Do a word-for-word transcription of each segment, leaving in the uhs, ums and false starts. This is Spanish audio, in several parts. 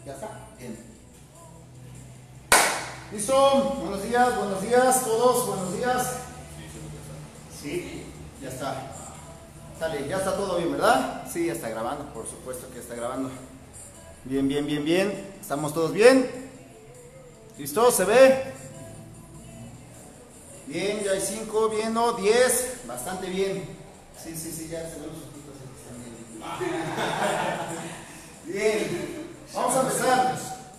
¿Ya está? Bien. ¿Listo? Buenos días, buenos días todos, buenos días. Sí, ya está. Sale, ya está todo bien, ¿verdad? Sí, ya está grabando, por supuesto que está grabando. Bien, bien, bien, bien. ¿Estamos todos bien? ¿Listo? ¿Se ve? Bien, ya hay cinco, bien, ¿no? diez, bastante bien. Sí, sí, sí, ya se ven los ojitos aquí también. Bien, vamos a empezar.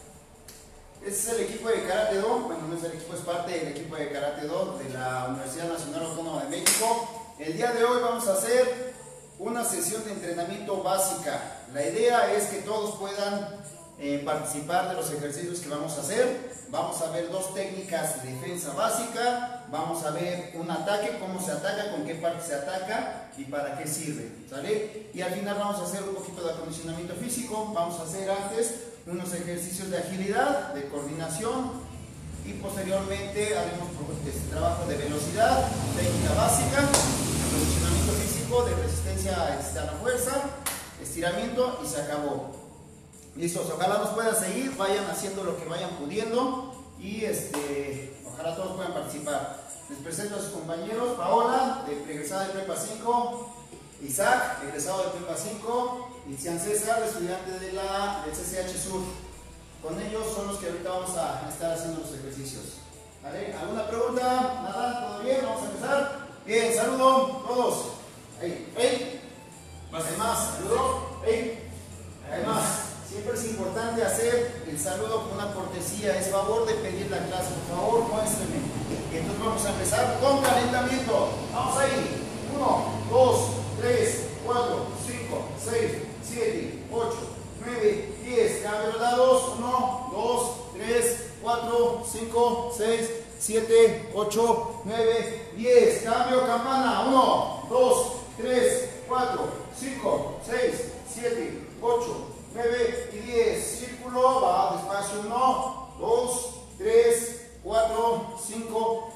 Este es el equipo de Karate Do. Bueno, no es el equipo, es parte del equipo de Karate Do de la Universidad Nacional Autónoma de México. El día de hoy vamos a hacer una sesión de entrenamiento básica. La idea es que todos puedan eh, participar de los ejercicios que vamos a hacer. Vamos a ver dos técnicas de defensa básica. Vamos a ver un ataque, cómo se ataca, con qué parte se ataca y para qué sirve, ¿sale? Y al final vamos a hacer un poquito de acondicionamiento físico. Vamos a hacer antes unos ejercicios de agilidad, de coordinación, y posteriormente haremos este trabajo de velocidad, técnica básica, acondicionamiento físico, de resistencia este, a la fuerza, estiramiento, y se acabó. Listos, ojalá nos puedan seguir, vayan haciendo lo que vayan pudiendo y este, ojalá todos puedan participar. Les presento a sus compañeros: Paola, de egresada de Prepa cinco, Isaac, egresado de Prepa cinco, y Cian César, estudiante de la, del C C H Sur. Con ellos son los que ahorita vamos a estar haciendo los ejercicios. ¿Vale? ¿Alguna pregunta? ¿Nada? ¿Todo bien? Vamos a empezar. Bien, saludo todos. Ahí, ahí. Hay más, saludo. Ahí. Hay más. Siempre es importante hacer el saludo con una cortesía. Es favor de pedir la clase. Por favor, muéstrenme. Y entonces vamos a empezar con calentamiento. Vamos ahí. uno, dos, tres, cuatro, cinco, seis, siete, ocho, nueve, diez. Cambio los dados. uno, dos, tres, cuatro, cinco, seis, siete, ocho, nueve, diez. Cambio campana. uno, dos, tres, cuatro, cinco, seis, siete, ocho, nueve y diez. Círculo, va despacio. uno, dos, tres, cuatro, cinco.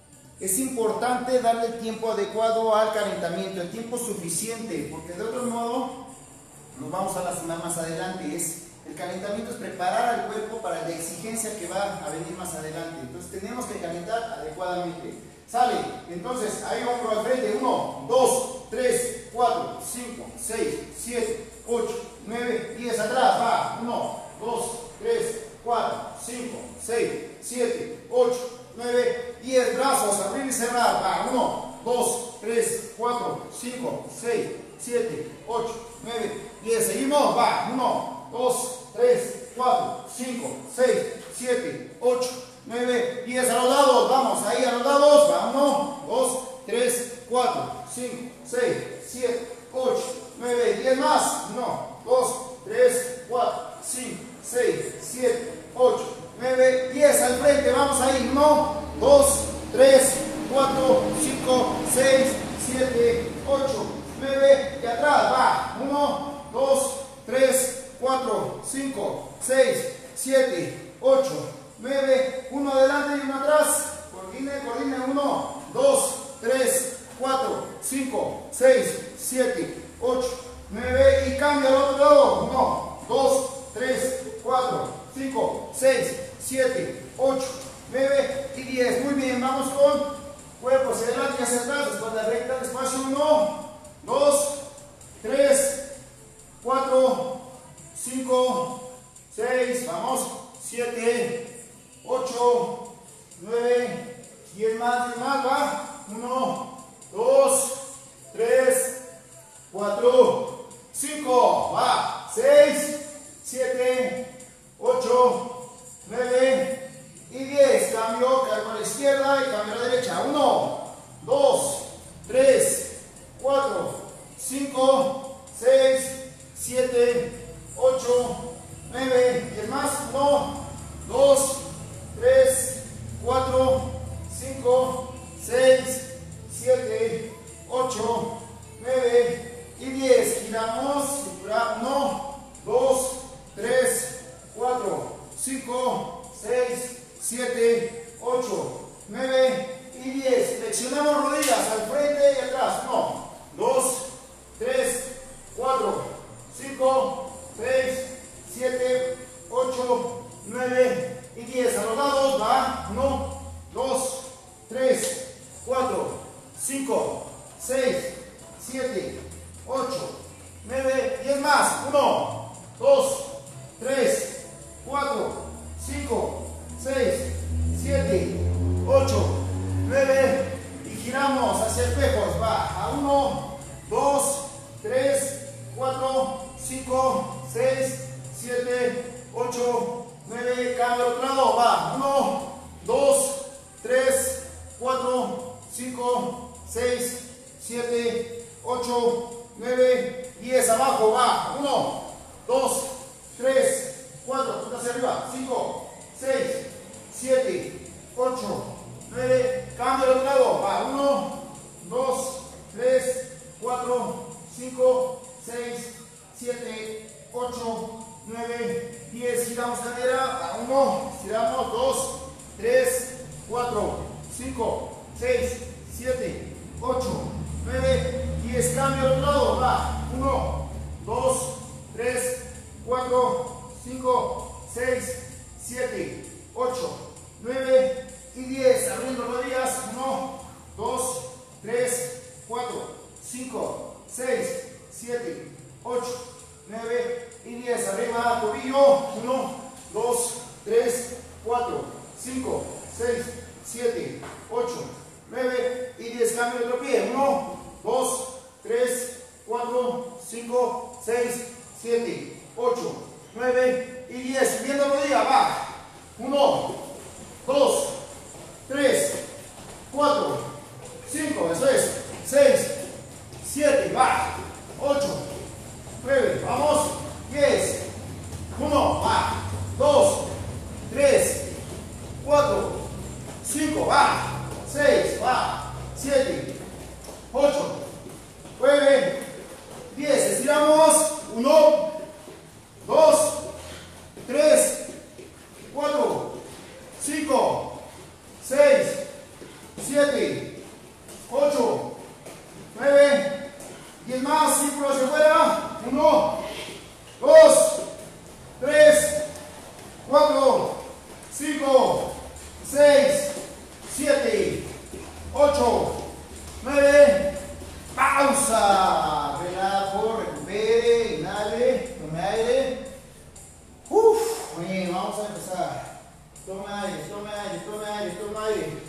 Es importante darle el tiempo adecuado al calentamiento, el tiempo suficiente, porque de otro modo nos vamos a lastimar más adelante. Es, el calentamiento es preparar al cuerpo para la exigencia que va a venir más adelante. Entonces tenemos que calentar adecuadamente. Sale, entonces ahí hombro al frente. uno, dos, tres, cuatro, cinco, seis, siete, ocho, nueve, diez. Atrás, va. uno, dos, tres, cuatro, cinco, seis, siete, ocho, nueve, diez. Brazos, abrir y cerrar. Va. uno, dos, tres, cuatro, cinco, seis, siete, ocho, nueve, diez. Seguimos. Va. uno, dos, tres, cuatro, cinco, seis, siete, ocho, nueve, diez. A los lados. Vamos ahí a los lados. Va. uno, dos, tres, cuatro, cinco, seis, siete, ocho, nueve, diez más. uno, dos, tres, cuatro, cinco, seis, siete, ocho, nueve, diez. Al frente. Vamos ahí. uno, dos, tres, cuatro, cinco, seis, siete, ocho, nueve. Y atrás. Va. uno, dos, tres, cuatro, cinco, seis, siete, ocho, nueve. Uno adelante y uno atrás. Coordine, coordine. uno, dos, tres, cuatro, cinco, seis, siete, ocho, nueve. Y cambia al otro lado. uno, dos, tres, cuatro, cinco, seis, siete, ocho, nueve y diez. Muy bien, vamos con cuerpo hacia adelante y hacia atrás. Espalda recta, despacio. uno, dos, tres, cuatro, cinco, seis, vamos, siete, ocho, nueve, diez más, diez más, va. uno, dos, tres, cuatro, cinco, va. seis, siete, ocho, nueve y diez. Cambio, cargo a la izquierda y cambio a la derecha. uno, dos, tres, cuatro, cinco, seis, siete, ocho, nueve, diez más. uno, dos, tres, cuatro, cinco, seis, siete, ocho, nueve y diez. Giramos. uno, dos, tres, cuatro, cinco, seis, siete, ocho, nueve y diez. Flexionamos rodillas al frente y atrás. uno, dos, tres, cuatro, cinco, seis, siete, ocho. siete, ocho, nueve, diez más. uno, dos, tres, cuatro, cinco, seis, siete, ocho, nueve. Y giramos hacia espejos. Va a uno, dos, tres, cuatro, cinco, seis, siete, ocho, nueve. Cambio al otro lado. Va uno, dos, tres, cuatro, cinco, seis, siete, ocho, nueve, diez. Abajo. Va uno, dos, tres, cuatro. Punta hacia arriba. cinco, seis, siete, ocho, nueve. Cambio al otro lado. Va uno, dos, tres, cuatro, cinco, seis, siete, ocho, nueve, diez. Giramos cadera. A uno, giramos. dos, tres, cuatro, cinco, seis, siete, ocho, nueve, diez. Cambio al otro lado. Va uno, dos, tres, cuatro, cinco, seis, siete, ocho, nueve y diez. Abriendo rodillas. uno, dos, tres, cuatro, cinco, seis, siete, ocho, nueve y diez. Arriba, tobillo. uno, dos, tres, cuatro, cinco, seis, siete, ocho, nueve y diez. Cambio de otro pie. uno, dos, tres, cuatro, cinco, seis, siete, ocho, nueve y diez. Subiendo rodilla. Va uno, dos, tres, cuatro, cinco, eso es, seis, siete, va, ocho, nueve, vamos, diez, uno, va, dos, tres, cuatro, cinco, va, seis, va, siete, ocho, nueve, diez. Estiramos. uno, dos, tres, cuatro, cinco, seis, siete, ocho, nueve, diez más. Círculo hacia afuera. uno, dos, tres, cuatro, cinco, seis, siete, ocho, nueve. Pausa. Relajo, recupere, inhale, tome aire. Uf, bien, vamos a empezar. Tome aire, tome aire, tome aire, tome aire.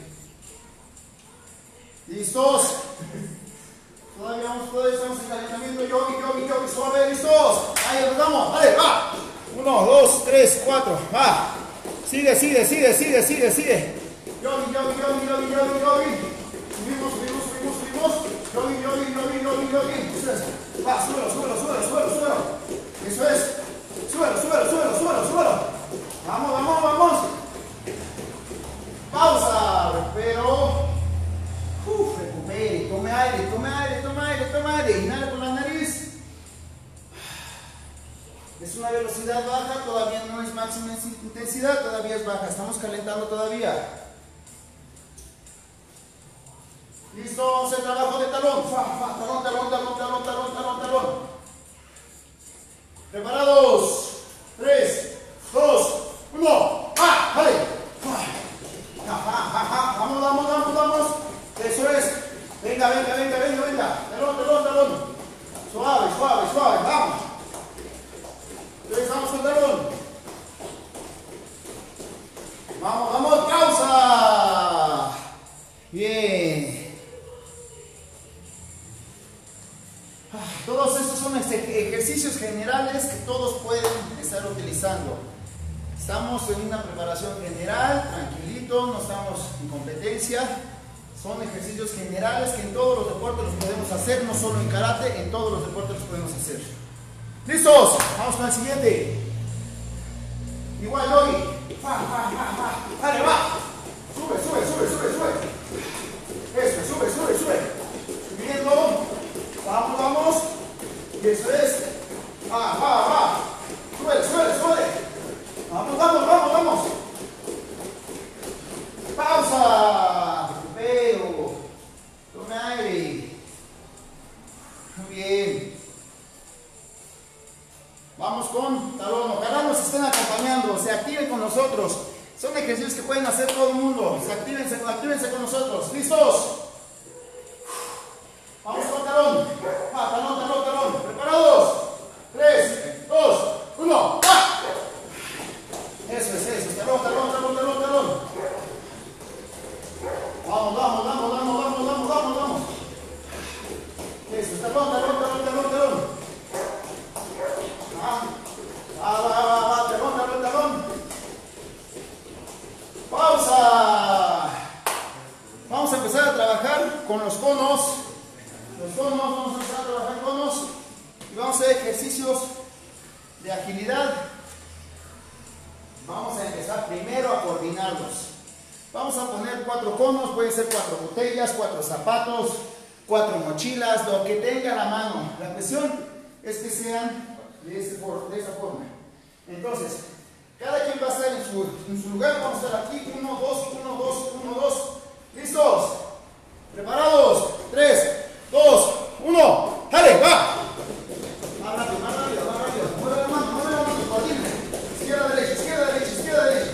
¿Listos? Todavía vamos, todavía estamos en calentamiento. Yogi, yogi, yogi, suave, ¿listos? Ahí empezamos, vale, va. uno, dos, tres, cuatro, va. Sigue, sigue, sigue, sigue, sigue, sigue. Yogi, yogi, yogi, yogi, yogi, yogi. Subimos, subimos, subimos, subimos. Yogi, yogi, yogi, yogi, yogi. Eso es. Va, súbelo, súbelo, súbelo, súbelo, súbelo. Eso es. Súbelo, súbelo, súbelo, súbelo, súbelo. Vamos, vamos, vamos. Pausa, recupero. Uf, recupere, tome aire, tome aire, tome aire, tome aire. Inhala por la nariz. Es una velocidad baja, todavía no es máxima intensidad, todavía es baja. Estamos calentando todavía. Listo, vamos al trabajo de talón. Fa, fa, talón, talón, talón, talón, talón, talón, talón. Preparados. tres, dos, uno. ¡Ah! ¡Vale! Ja, ja, ja, ja. Vamos, vamos, vamos, vamos. Eso es. Venga, venga, venga, venga, venga. Talón, talón, talón. Suave, suave, suave. Vamos. Empezamos con talón. Vamos, vamos. Pausa. Bien. Todos estos son ejercicios generales que todos pueden estar utilizando. Estamos en una preparación general, tranquilito, no estamos en competencia. Son ejercicios generales que en todos los deportes los podemos hacer, no solo en karate, en todos los deportes los podemos hacer. ¿Listos? Vamos con el siguiente. Igual, yogi. Va, va, va, va. Dale, va. Sube, sube, sube, sube, sube. Eso, sube, sube, sube. Subiendo. Vamos, vamos. Y eso es. Va, va, va. Sube, sube, sube. Vamos, vamos, vamos, vamos. Pausa. Recupero. Tome aire. Muy bien. Vamos con talón. Ojalá nos estén acompañando. Se activen con nosotros. Son ejercicios que pueden hacer todo el mundo. Se actívense, actívense con nosotros. ¿Listos? Vamos con talón. ejercicios de agilidad. Vamos a empezar primero a coordinarlos. Vamos a poner cuatro conos, pueden ser cuatro botellas, cuatro zapatos, cuatro mochilas, lo que tenga a la mano. La cuestión es que sean de, ese for, de esa forma. Entonces, cada quien va a estar en su, en su lugar. Vamos a estar aquí. Uno, dos, uno, dos, uno, dos. ¿Listos? ¿Preparados? Tres, dos, uno. ¡Dale! ¡Va! Más rápido, más rápido, más rápido. Mueve la mano, mueve la mano. Coordina. Izquierda, derecha, izquierda, derecha, izquierda, derecha.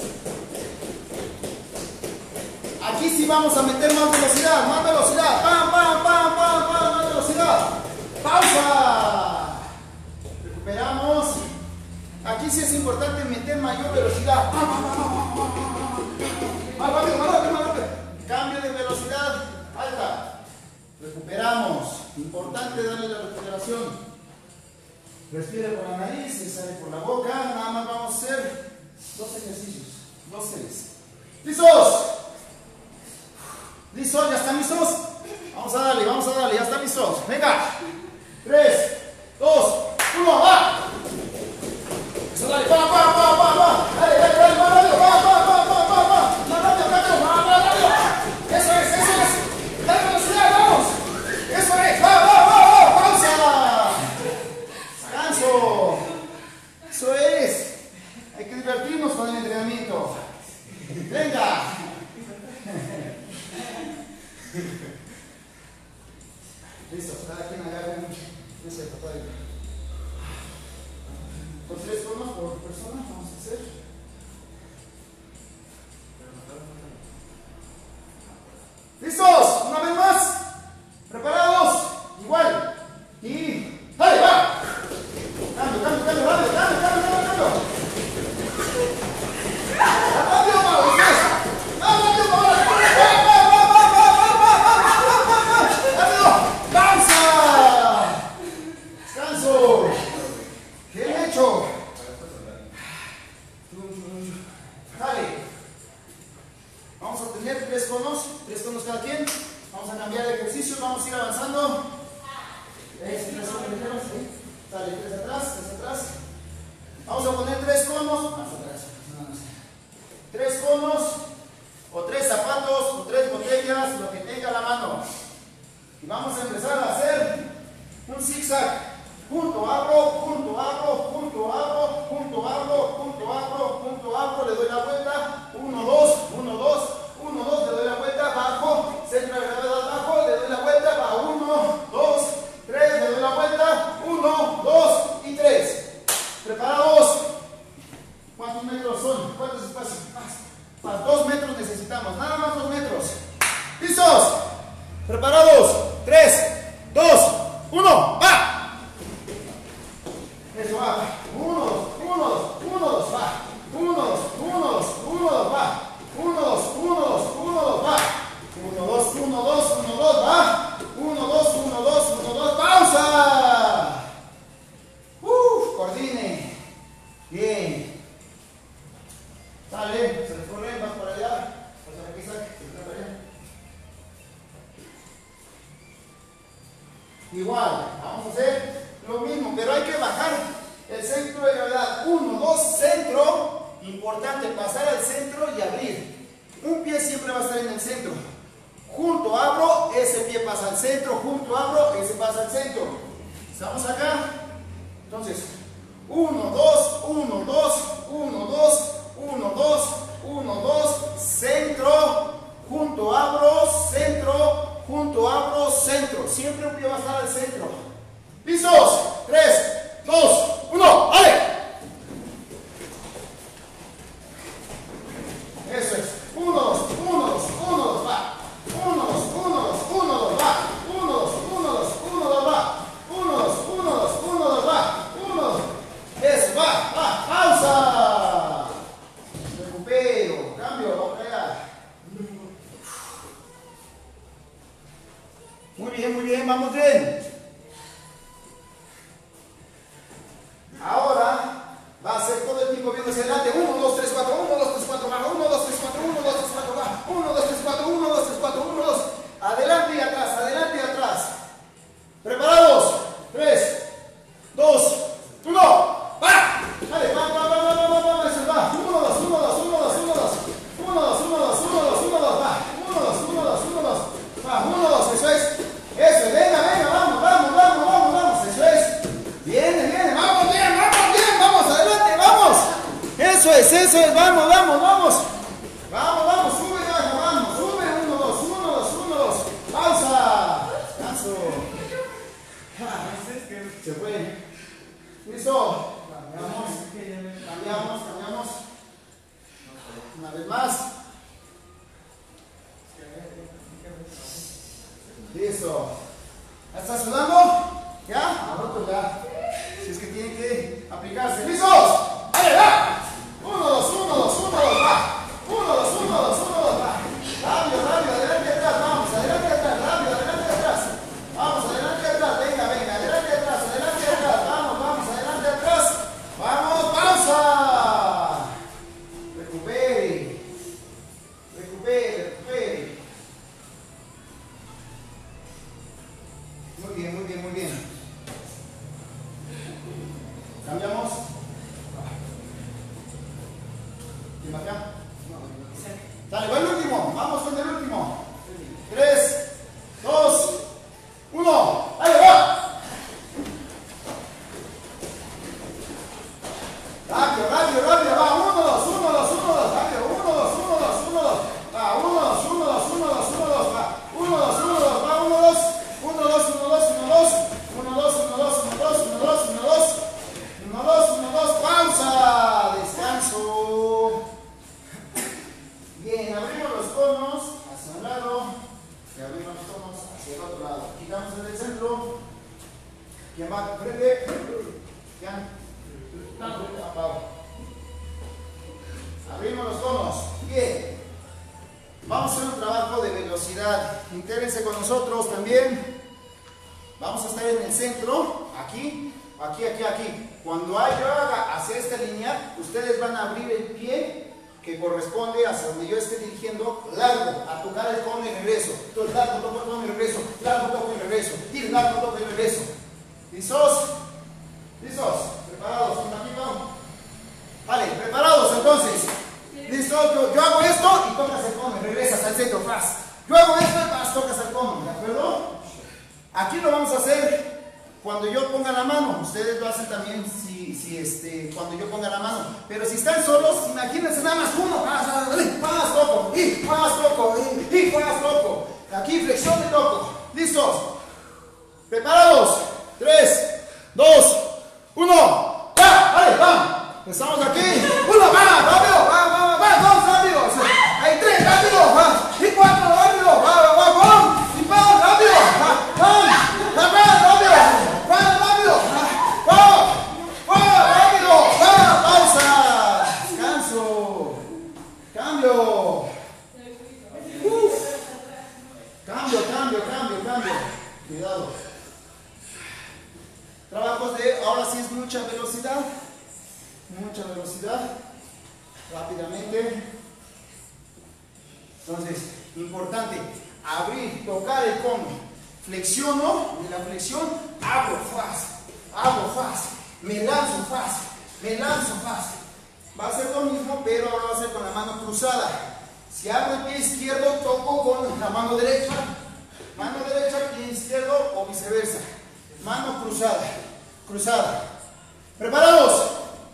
Aquí sí vamos a meter más velocidad, más velocidad. ¡Pam, pam, pam, pam, pam! Más velocidad. ¡Pausa! Recuperamos. Aquí sí es importante meter mayor velocidad. Más rápido, más rápido, más rápido. Cambio de velocidad alta. Recuperamos. Importante darle la recuperación. Respira por la nariz y sale por la boca. Nada más vamos a hacer dos ejercicios. Dos series. ¡Listos! ¿Listos? ¿Ya están listos? Vamos a darle, vamos a darle. Ya están listos. Venga. Tres, dos, uno, va. Eso, dale. Va, va, va, va, va. Dale, dale, dale. Más rápido. Va, va, va, va, va, va. Más rápido, rápido. Va, va, rápido. Eso es, eso es. Dale velocidad, vamos. Eso es. Va, va, va, va. Pausa. Descanso. Eso es. Hay que divertirnos con el entrenamiento. Venga. Listo, cada quien agarra un ese papel. Con tres conos por persona vamos a hacer. ¿Listos? Una vez más. ¿Preparados? Igual. Y ¡dale, va! Cambio, cambio, cambio, rápido, cambio, cambio, cambio, cambio. ¡Rápido, Pablo! ¡Más rápido, Pablo! ¡Descanso! ¡Bien hecho! Dale. Vamos a tener tres conos, tres conos cada quien. Vamos a cambiar de ejercicio, vamos a ir avanzando. Tres, tres conos ligeros, ¿sí? Dale, tres atrás, tres atrás. Vamos a poner tres conos, más atrás. Tres conos, o tres zapatos, o tres botellas, lo que tenga a la mano. Y vamos a empezar a hacer un zigzag. Punto, abro, punto, abro, punto, abro, punto, abro, punto, abro, punto, abro, le doy la vuelta. Uno, dos, uno, dos, uno, dos, le doy la vuelta, bajo, centro de gravedad bajo, le doy la vuelta, va uno, dos, tres, le doy la vuelta, uno, dos y tres. ¿Preparados? ¿Cuántos metros son? ¿Cuántos espacios? Más, más dos metros necesitamos, nada más dos metros. ¿Listos? ¿Preparados? Tres, dos, uno, ¡va! Eso va. Uno, dos, uno, dos, uno, dos, va. Uno, dos, uno, dos, uno, dos, va. Uno, dos, uno, dos, uno, dos, va. Uno, dos, uno, dos, uno, dos, va. Uno, dos, uno, dos, uno, dos, pausa. Uf, coordine. Bien. Dale, se recorre, vas para allá. Vas aquí, saque, se para allá. Igual, vamos a hacer lo mismo, pero hay que bajar el centro de gravedad. Uno, dos, centro. Importante, pasar al centro y abrir. Un pie siempre va a estar en el centro. Junto, abro, ese pie pasa al centro. Junto, abro, ese pasa al centro. Estamos acá. Entonces, uno, dos, uno, dos, uno, dos, uno, dos, uno, dos, centro. Junto, abro, centro. Junto, abro, centro. Siempre un pie va a estar al centro. ¿Listos? tres, dos, uno, ¡vale! Eso es. uno, dos, uno, dos, uno, dos, va. uno, dos, uno, dos, uno, dos, va. uno, dos, uno, dos, uno, dos, va. uno, dos, uno, dos, uno, dos, va. uno, dos. Eso, va, va. ¡Pausa! Recupero. Cambio, vamos a pegar. Muy bien, muy bien, vamos bien. veces. Vamos, vamos, vamos. Vamos, vamos, sube, baja, vamos. Sube, uno, dos, uno, dos, uno, dos. Pausa. Descanso. Se fue. Listo. Cambiamos, cambiamos, cambiamos. Una vez más. Listo. ¿Ya está sudando? ¿Ya? Al otro ya. Si es que tienen que aplicarse. ¿Listos? ¡Vale, va! Uno, dos, uno, dos, uno, dos, va. Uno, dos, uno, dos, uno, dos, va. Rápido, rápido, adelante, atrás, vamos, adelante, atrás, rápido, adelante, atrás. Vamos, adelante, atrás, venga, venga, adelante, atrás, adelante, atrás, vamos, vamos, adelante, atrás. Vamos, pausa. Recupere. Recupere, recupere. Muy bien, muy bien, muy bien. Cambiamos. ¿Quién va acá? Dale, va el último. Vamos con el último. Tres, dos, uno. ¡Ahí va! Rápido, rápido, rápido. Va, uno, dos, uno, dos, uno, dos. Rápido, uno, dos, uno, dos, uno, dos. Va, uno, dos, uno, dos, uno, dos, uno, dos. Va, uno, dos, uno, dos. Va, uno, dos. Uno, dos, uno, dos, uno, dos. Uno, dos, uno, dos, uno, dos, uno, dos, uno, dos. Uno, dos, uno, dos. Pausa. Descanso. Bien, abrimos los conos hacia un lado y abrimos los conos hacia el otro lado. Quitamos desde el centro. ¿Quién va? Frente. ¿Quién? Abajo. Abrimos los conos. Bien. Vamos a hacer un trabajo de velocidad. Intégrense con nosotros también. Vamos a estar en el centro. Aquí, aquí, aquí, aquí. Cuando yo haga hacia esta línea, ustedes van a abrir el pie que corresponde hacia donde yo esté dirigiendo, largo, a tocar el cono y regreso. Entonces, largo, toco el cono y regreso, largo, toco y regreso, y largo, toco y regreso. ¿Listos? ¿Listos? ¿Preparados? ¿Un ratito? Vale, preparados entonces. ¿Listo? Yo, yo hago esto y tocas el cono y regresas al centro, fast. Yo hago esto y vas, tocas el cono, ¿de acuerdo? Aquí lo vamos a hacer cuando yo ponga la mano. Ustedes lo hacen también si, si este, cuando yo ponga la mano. Pero si están solos, imagínense nada más uno. Más toco, y más toco, y, y más toco. Aquí flexión y toco. ¿Listos? ¿Preparados? tres, dos, uno. ¡Ya! ¡Vale! ¡Vamos! Empezamos aquí. Uno, va, rápido, va, va, va, dos, rápido. Hay tres, rápido, va. Y cuatro, rápido, va, va, va, va. Y vamos, rápido, va, va, va, rápido, va, rápido, va, va, rápido, va, pausa, descanso, cambio. Uf. Cambio, cambio, cambio, cambio. Cuidado. Trabajos de, ahora sí es mucha velocidad. Mucha velocidad, rápidamente. Entonces, importante, abrir, tocar el cono, flexiono, de la flexión, abro fácil, abro fácil, me lanzo fácil, me lanzo fácil. Va a ser lo mismo, pero ahora va a ser con la mano cruzada. Si abro el pie izquierdo, toco con la mano derecha, mano derecha, pie izquierdo o viceversa. Mano cruzada, cruzada. ¿Preparados?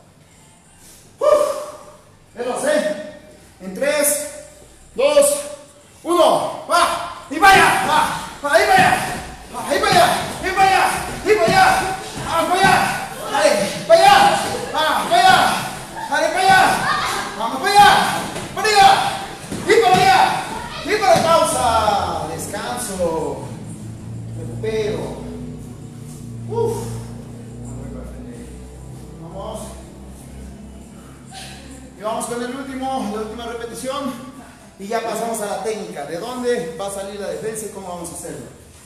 Veloz, ¿eh? En tres, dos, uno, va, y vaya, va, ahí vaya, ahí vaya, y vaya, y vaya, vamos para allá, dale, para allá, vamos para allá, dale para allá, vamos para allá, para allá, y para allá, y para pausa, descanso, recupero, uff, vamos. Y vamos con el último, la última repetición y ya pasamos a la técnica, de dónde va a salir la defensa y cómo vamos a hacerlo.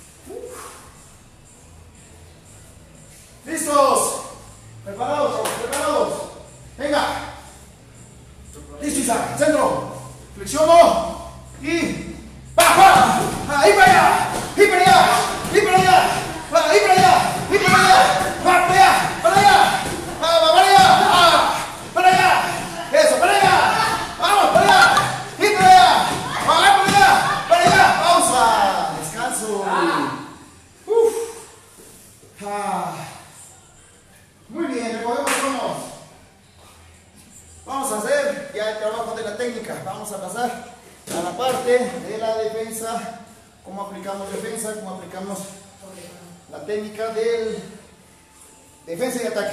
¿Listos? ¿Preparados? ¿Preparados? Venga. Listo, Isaac. Centro. Flexiono y baja. Ahí para allá. Y para allá. Y para allá. Ahí para allá. Y para allá. Va para allá. Para allá. Va para allá. Para allá. Eso, para allá. Vamos, para allá. Y para allá. Vamos, para allá. Para allá. Pausa. Descanso. Uf. Ah. Muy bien, recogemos conos. Vamos. vamos a hacer ya el trabajo de la técnica. Vamos a pasar a la parte de la defensa. Cómo aplicamos defensa, cómo aplicamos la técnica del defensa y ataque.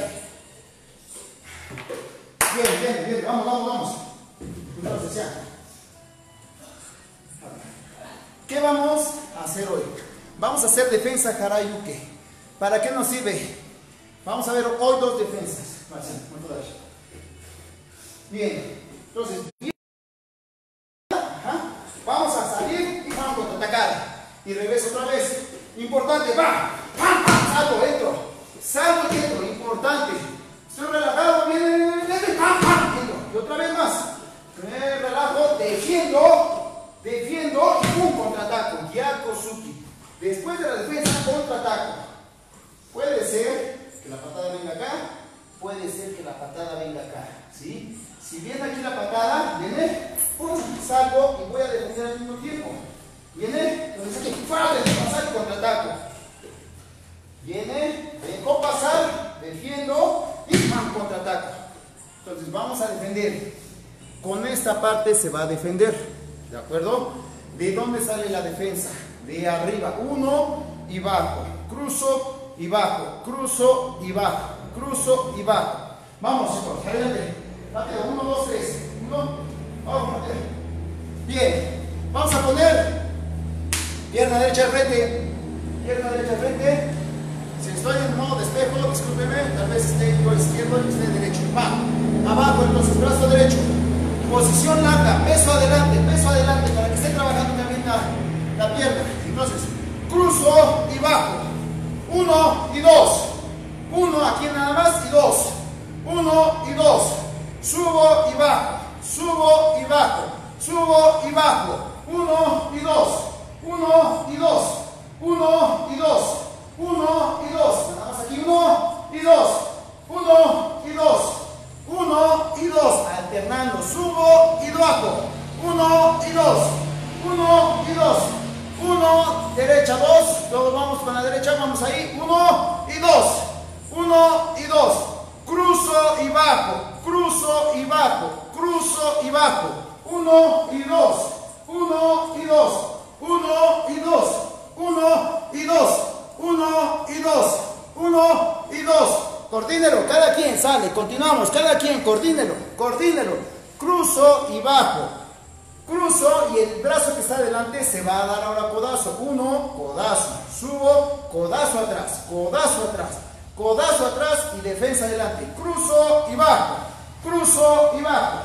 Bien, bien, bien. Vamos, vamos, vamos. Primera sesión. ¿Qué vamos a hacer hoy? Vamos a hacer defensa Harayuke. ¿Para qué nos sirve? Vamos a ver hoy dos defensas. Bien, entonces, ajá. Vamos a salir y vamos a contraatacar. Y regreso otra vez. Importante, va. Salgo, entro. Salgo y entro. Importante. Estoy relajado, viene, viene, viene. Entro. Y otra vez más. Me relajo, defiendo, defiendo y pum, contraataco. Yakosuki. Después de la defensa, contraataco. Puede ser que la patada venga acá, puede ser que la patada venga acá, ¿sí? Si viene aquí la patada, viene, pum, salgo y voy a defender al mismo tiempo. Viene, entonces aquí, pasar y contraataco. Viene, dejo pasar, defiendo y pam, contraataco. Entonces vamos a defender. Con esta parte se va a defender, ¿de acuerdo? ¿De dónde sale la defensa? De arriba, uno y bajo, cruzo y bajo, cruzo y bajo, cruzo y bajo. Vamos, chicos, adelante. Rápido, uno, dos, tres. Uno, vamos, bien. Vamos a poner pierna derecha al frente, pierna derecha al frente. Si estoy en modo de espejo, discúlpeme, tal vez esté yo izquierdo y usted derecho. Va, abajo, entonces, brazo derecho. Posición larga, peso adelante, peso adelante, para que esté trabajando también la, la pierna. Entonces, cruzo y bajo. Uno y dos. Uno aquí nada más y dos. Uno y dos. Subo y bajo. Subo y bajo. Subo y bajo. Uno y dos. Uno y dos. Uno y dos. Uno y dos. Nada más aquí. Uno y dos. Uno y dos. Uno y dos. Alternando. Subo y bajo. Uno y dos. Uno y dos. Uno, derecha, dos. Todos vamos con la derecha. Vamos ahí. Uno y dos. Uno y dos. Cruzo y bajo. Cruzo y bajo. Cruzo y bajo. Uno y dos. Uno y dos. Uno y dos. Uno y dos. Uno y dos. Uno y dos. Coordínelo. Cada quien sale. Continuamos. Cada quien. Coordínelo. Coordínelo. Cruzo y bajo. Cruzo y el brazo que está adelante se va a dar ahora codazo. Uno, codazo. Subo, codazo atrás. Codazo atrás. Codazo atrás y defensa adelante. Cruzo y bajo. Cruzo y bajo.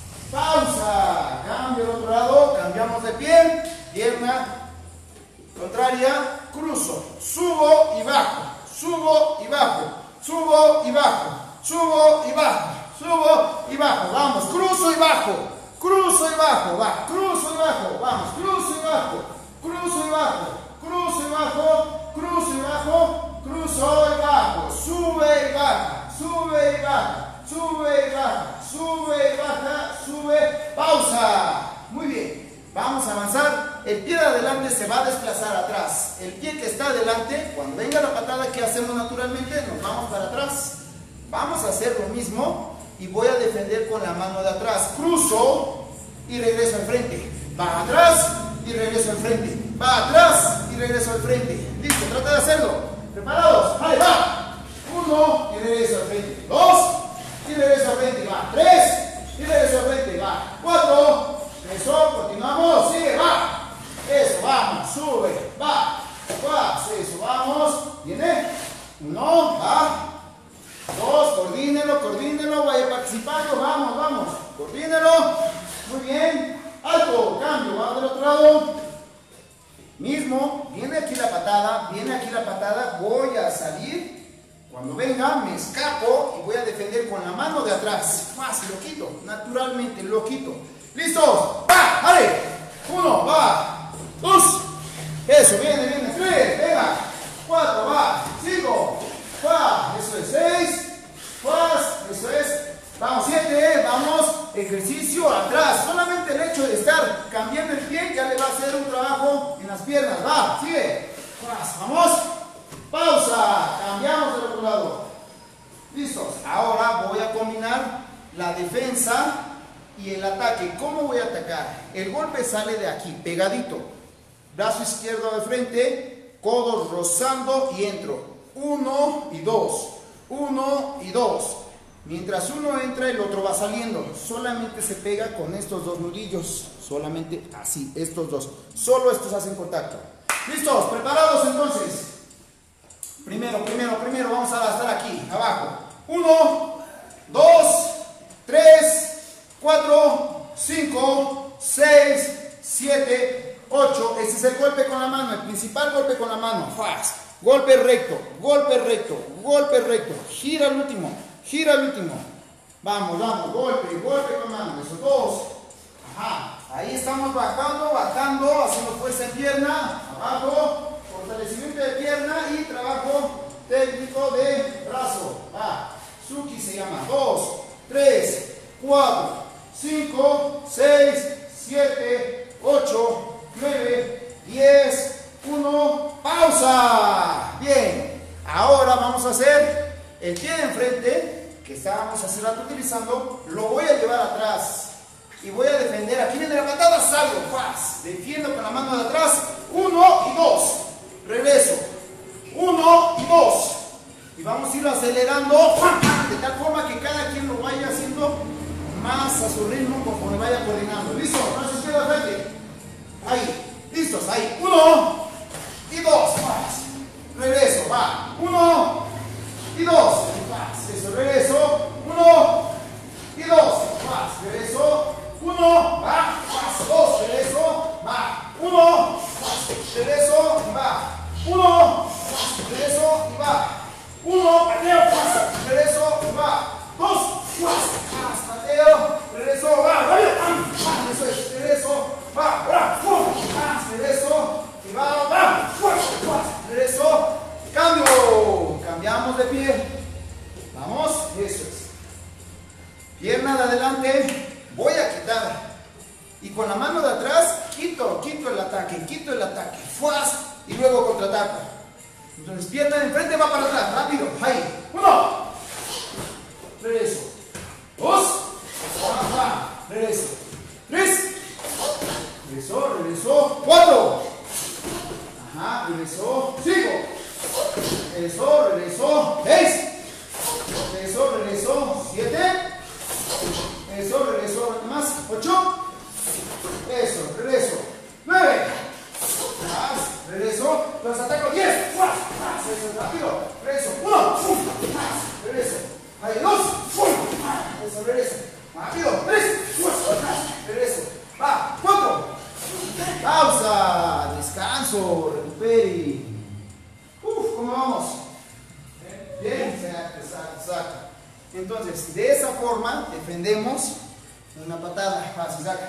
Pausa. Cambio al otro lado. Cambiamos de pie. Pierna contraria. Cruzo. Subo y bajo. Subo y bajo. Subo y bajo. Subo y bajo. Subo y bajo. Vamos. Cruzo y bajo. Cruzo y bajo, va, cruzo y bajo, vamos, cruzo y bajo, cruzo y bajo, cruzo y bajo, cruzo y bajo, cruzo y bajo, sube y baja, sube y baja, sube y baja, sube y baja, sube, pausa. Muy bien, vamos a avanzar. El pie de adelante se va a desplazar atrás. El pie que está adelante, cuando venga la patada que hacemos naturalmente, nos vamos para atrás. Vamos a hacer lo mismo. Y voy a defender con la mano de atrás. Cruzo y regreso al frente. Va atrás y regreso al frente. Va atrás y regreso al frente. Listo, trata de hacerlo. ¿Preparados? Vale, va. Uno y regreso al frente. Dos y regreso al frente. Va. Tres y regreso al frente. Va. Cuatro. Eso, continuamos. Sigue, va. Eso, vamos. Sube. Va. Va. Eso, vamos. Viene. Uno, va. Dos, coordínelo, coordínelo, vaya participando, vamos, vamos, coordínelo, muy bien, alto, cambio, va del otro lado, mismo, viene aquí la patada, viene aquí la patada, voy a salir, cuando venga me escapo y voy a defender con la mano de atrás, fácil, lo quito, naturalmente, lo quito, listos, va, vale, uno, va, dos, eso, viene, viene, tres, venga, cuatro, va, cinco, va, eso es seis, va, eso es, vamos, siete, vamos, ejercicio atrás, solamente el hecho de estar cambiando el pie ya le va a hacer un trabajo en las piernas, va, sigue, vamos, pausa, cambiamos del otro lado, listos, ahora voy a combinar la defensa y el ataque. ¿Cómo voy a atacar? El golpe sale de aquí, pegadito. Brazo izquierdo de frente, codos rozando y entro. Uno y dos. Uno y dos. Mientras uno entra, el otro va saliendo. Solamente se pega con estos dos nudillos. Solamente así, estos dos. Solo estos hacen contacto. ¿Listos? ¿Preparados entonces? Primero, primero, primero. Vamos a estar aquí, abajo. Uno, dos, tres, cuatro, cinco, seis, siete, ocho. Este es el golpe con la mano. El principal golpe con la mano. Fast. Golpe recto, golpe recto, golpe recto. Gira el último. Gira el último. Vamos, vamos. Golpe, golpe con mano. Esos dos. Ajá. Ahí estamos bajando, bajando, haciendo fuerza en pierna. Abajo. Fortalecimiento de pierna y trabajo técnico de brazo. Va. Suki se llama. Dos, tres, cuatro, cinco, seis, siete, ocho, nueve, diez, uno. Pausa. Bien. Ahora vamos a hacer el pie de enfrente, que estábamos hace rato utilizando, lo voy a llevar atrás y voy a defender. Aquí viene la patada, salgo, paz, defiendo con la mano de atrás, uno y dos, regreso, uno y dos, y vamos a ir acelerando de tal forma que cada quien lo vaya haciendo más a su ritmo conforme vaya coordinando. ¿Listo? Brazo izquierdo de frente, ahí, listos, ahí, uno y dos, paz, regreso, va, uno y dos, más, eso, regreso, uno y dos, más, regreso, uno, va, más, dos, regreso, va, uno, más, regreso, va, uno, más, regreso, y va, uno, pateo, más, regreso, y va, dos, más, pateo, regreso, va, rápido, más, eso es, regreso, va, ahora, más, regreso, y va, va, más, regreso, cambio, cambiamos de pie, vamos, eso es, pierna de adelante, voy a quitar, y con la mano de atrás, quito, quito el ataque, quito el ataque, fuas, y luego contraataco, entonces pierna de enfrente va para atrás, rápido, ahí, uno, regreso, dos, va, va, regreso, tres, regreso, regreso, cuatro, ajá, regreso, sigo, regreso, regreso, seis, regreso, regreso, siete, regreso, regreso, más, ocho, eso, regreso, nueve, más, regreso, los ataco, diez, más, eso, rápido, regreso, uno, más, regreso, ahí, dos, más, eso, regreso, rápido, tres, más, regreso, va, cuatro, pausa, descanso, recupere. Uf, ¿cómo vamos? Bien, exacto, exacto, exacto. Entonces, de esa forma defendemos una patada. Fácil, saca.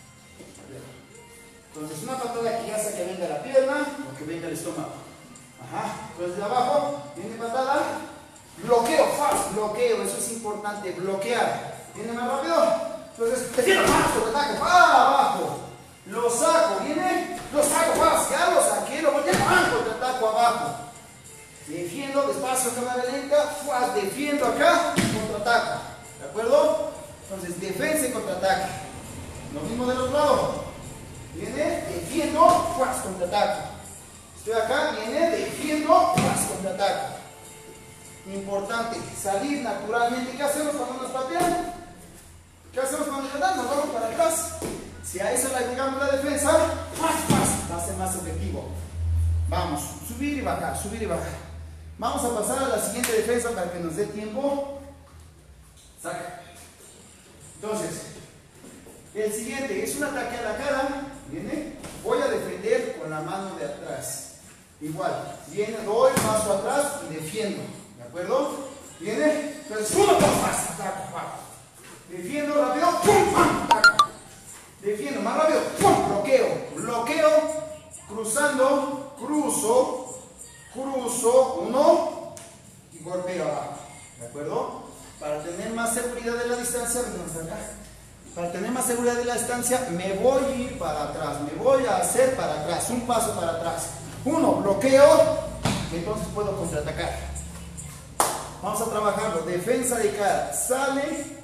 Entonces, una patada que ya sea que venga la pierna o que venga el estómago. Ajá. Entonces, de abajo, viene patada. Bloqueo, fácil, bloqueo. Eso es importante, bloquear. Viene más rápido. Entonces, defiendo más, ataque, para abajo. Lo saco, viene, lo saco, más, ya lo saqué, lo volteo, más, contraataco abajo. Defiendo despacio, cámara lenta, fuas, defiendo acá, contraataco. ¿De acuerdo? Entonces, defensa y contraataque. Lo mismo del otro lado. Viene, defiendo, fuas, contraataco. Estoy acá, viene, defiendo, fuas, contraataco. Importante, salir naturalmente. ¿Qué hacemos cuando nos patean? ¿Qué hacemos cuando nos dan? Nos vamos para atrás. Si a eso le agregamos la defensa, más, más, va a ser más efectivo. Vamos, subir y bajar, subir y bajar. Vamos a pasar a la siguiente defensa para que nos dé tiempo. Saca. Entonces, el siguiente es un ataque a la cara. Viene, voy a defender con la mano de atrás. Igual, viene, doy paso atrás y defiendo. ¿De acuerdo? Viene, entonces uno, dos, más, ataco, bajo. Defiendo rápido, pum, pam, ataco. Defiendo más rápido, ¡pum! Bloqueo, bloqueo, cruzando, cruzo, cruzo, uno y golpeo abajo, ¿de acuerdo? Para tener más seguridad de la distancia, acá. Para tener más seguridad de la distancia, me voy a ir para atrás, me voy a hacer para atrás, un paso para atrás. Uno, bloqueo, y entonces puedo contraatacar. Vamos a trabajarlo, defensa de cara, sale,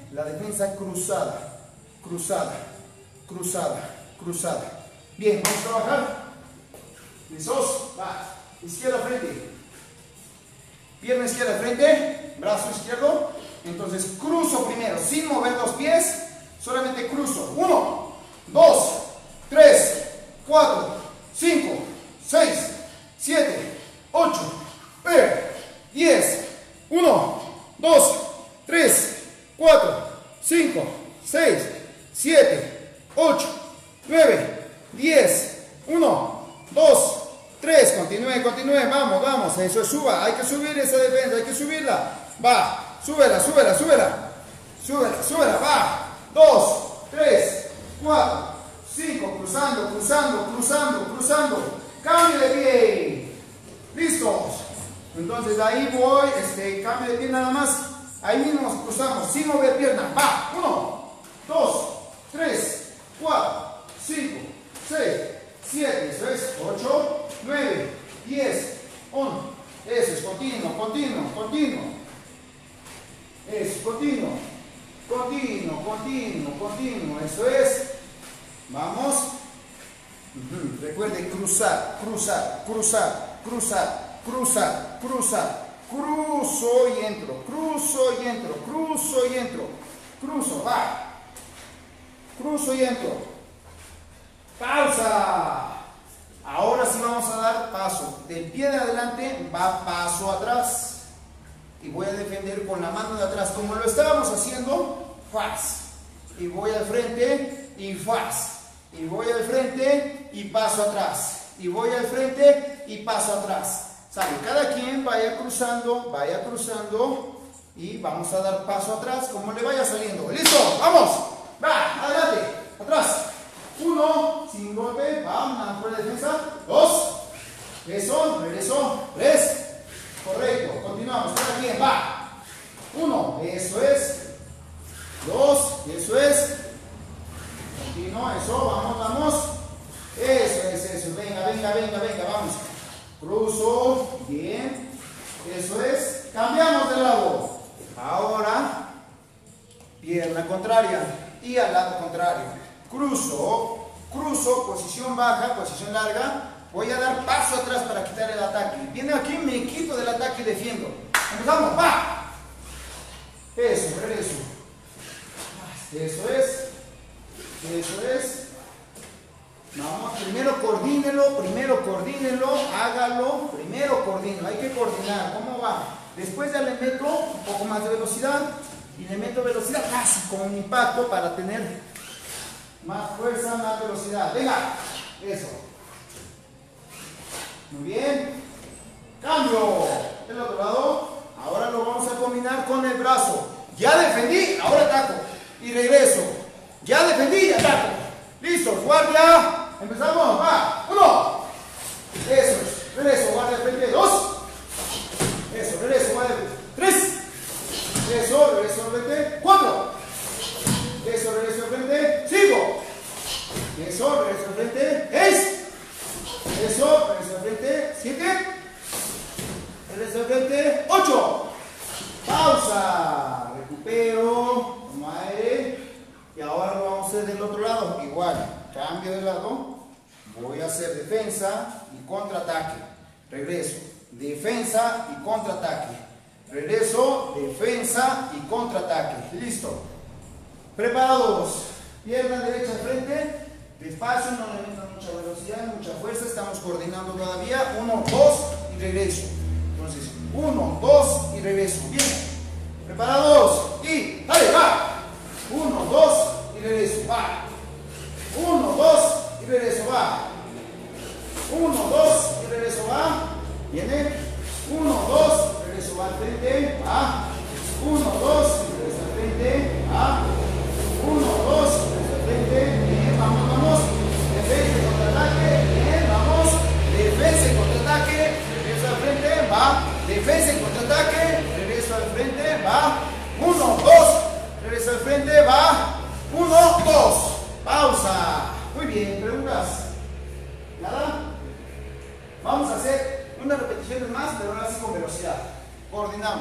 la defensa cruzada, cruzada, cruzada, cruzada. Bien, vamos a trabajar. ¿Listos? Va. Izquierda frente. Pierna izquierda frente, brazo izquierdo. Entonces cruzo primero, sin mover los pies, solamente cruzo. Uno, dos, tres, cuatro, cinco, seis, siete, ocho, nueve, diez. Uno, dos, tres, cuatro, cinco, seis, siete, ocho, nueve, diez. Uno, dos, tres, continúe, continúe, vamos, vamos, eso es, suba, hay que subir esa defensa, hay que subirla, va, súbela, súbela, súbela, súbela, súbela, va, dos, tres, cuatro, cinco, cruzando, cruzando, cruzando, cruzando, cambio de pie, listos, entonces de ahí voy, este, cambio de pie nada más, ahí mismo nos cruzamos, sin mover pierna, va, uno, dos, tres, cuatro, cinco, seis, siete, eso es, ocho, nueve, diez, once, eso es, continuo, continuo, continuo, eso, continuo, continuo, continuo, continuo, eso es, vamos, uh-huh. Recuerde cruzar, cruzar, cruzar, cruzar, cruzar, cruzar, cruzo y entro, cruzo y entro, cruzo y entro, cruzo, va, cruzo y entro. Pausa. Ahora sí vamos a dar paso. Del pie de adelante va paso atrás. Y voy a defender con la mano de atrás. Como lo estábamos haciendo. Faz. Y voy al frente y faz. Y voy al frente y paso atrás. Y voy al frente y paso atrás. ¿Sabe? Cada quien vaya cruzando, vaya cruzando. Y vamos a dar paso atrás como le vaya saliendo. ¿Listo? ¡Vamos! Va, adelante, atrás. Uno, sin golpe, vamos, por la defensa. Dos, eso, regreso. Tres, correcto, continuamos, cada quien, va. Uno, eso es. Dos, eso es. Continúa, eso, vamos, vamos. Eso es, eso, venga, venga, venga, venga, vamos. Cruzo, bien. Eso es. Cambiamos de lado. Ahora, pierna contraria y al lado contrario. Cruzo, cruzo, posición baja, posición larga. Voy a dar paso atrás para quitar el ataque. Viene aquí, me quito del ataque y defiendo. Empezamos, va. Eso, regreso. Eso es. Eso es. Vamos, primero coordínelo, primero coordínelo, hágalo. Primero coordínelo, hay que coordinar. ¿Cómo va? Después ya le meto un poco más de velocidad. Y le meto velocidad casi con un impacto para tener más fuerza, más velocidad. Venga, eso. Muy bien. Cambio. Del otro lado. Ahora lo vamos a combinar con el brazo. Ya defendí, ahora ataco. Y regreso. Ya defendí, ataco. Listo, guardia. Empezamos, va. Uno. Eso es. Regreso, guardia de frente. Dos. Eso, regreso, guardia de frente. Tres. Eso, regreso de frente. Cuatro. Eso, regreso de frente. Cinco. Eso, regreso de frente. Seis. Eso, regreso de frente. Siete. Regreso de frente. Ocho. Pausa. Recupero. Toma aire. Y ahora lo vamos a hacer del otro lado. Igual. Cambio de lado. Voy a hacer defensa y contraataque. Regreso. Defensa y contraataque. Regreso. Defensa y contraataque. Listo. Preparados. Pierna derecha al frente. Despacio, no le metan mucha velocidad, mucha fuerza. Estamos coordinando todavía. Uno, dos y regreso. Entonces, uno, dos y regreso. Bien. Preparados. Y, dale, va. Uno, dos y regreso. Va. Uno, dos y regreso. Va. Uno, dos y regreso. Va. Viene. Uno, dos, regreso. Va al frente. Va. Uno, dos y regreso al frente. Va. Uno, dos, regreso al frente. Bien, vamos, vamos. Defensa y contraataque. Bien, vamos. Defensa y contraataque. Regreso al frente. Va. Defensa y contraataque. Regreso al frente. Va. Uno, dos. Regreso al frente. Va. Uno, dos. Pausa. Muy bien. ¿Preguntas? ¿Nada? Vamos a hacer unas repeticiones más, pero ahora sí con velocidad. Coordinamos.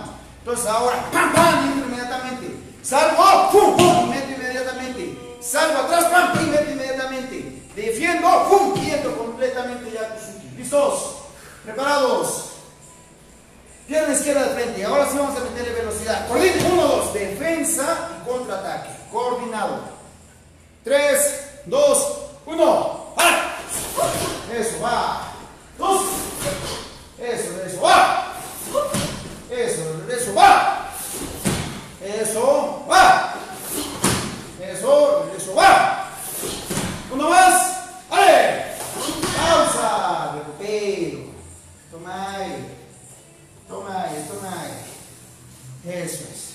Entonces ahora, pam, pam, entro inmediatamente. Salgo, pum, pum, meto inmediatamente. Salgo atrás, pam, y meto inmediatamente. Defiendo, pum, y entro completamente ya Kusuki. ¿Listos? ¿Preparados? Pierna izquierda de frente. Ahora sí vamos a meterle velocidad. Coordine. Uno, dos. Defensa y contraataque. Coordinado. Tres, dos, uno. ¡Va! Eso, va. Dos. Eso, eso, va. Eso, eso, va. Eso, va. Eso, eso, va. Uno más. ¡Ale! Pausa. Recupero. Toma aire. Toma aire, toma aire. Eso es.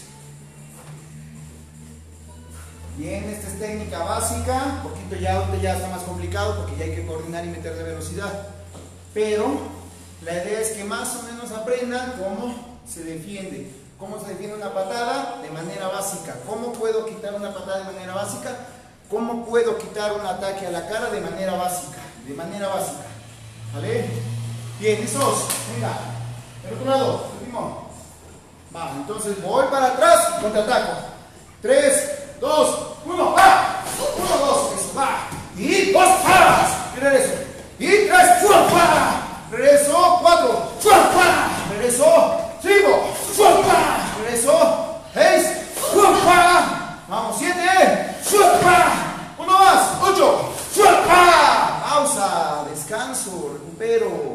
Bien, esta es técnica básica. Un poquito ya, ahorita ya está más complicado porque ya hay que coordinar y meterle velocidad. Pero la idea es que más o menos aprendan cómo se defiende. Cómo se defiende una patada de manera básica. Cómo puedo quitar una patada de manera básica. Cómo puedo quitar un ataque a la cara de manera básica. De manera básica. ¿Vale? Bien, listos. Venga. El otro lado. Último. Va, entonces voy para atrás y contraataco. tres, dos, uno. ¡Va! uno, dos. Eso, va. Y dos. ¡Va! Y regreso. Y tres. ¡Va! Regreso. cuatro. ¡Va! Regreso. cinco. ¡Va! Regreso. seis. ¡Va! Vamos. siete. ¡Va! Uno más. ocho. ¡Va! Pausa. Descanso. Recupero.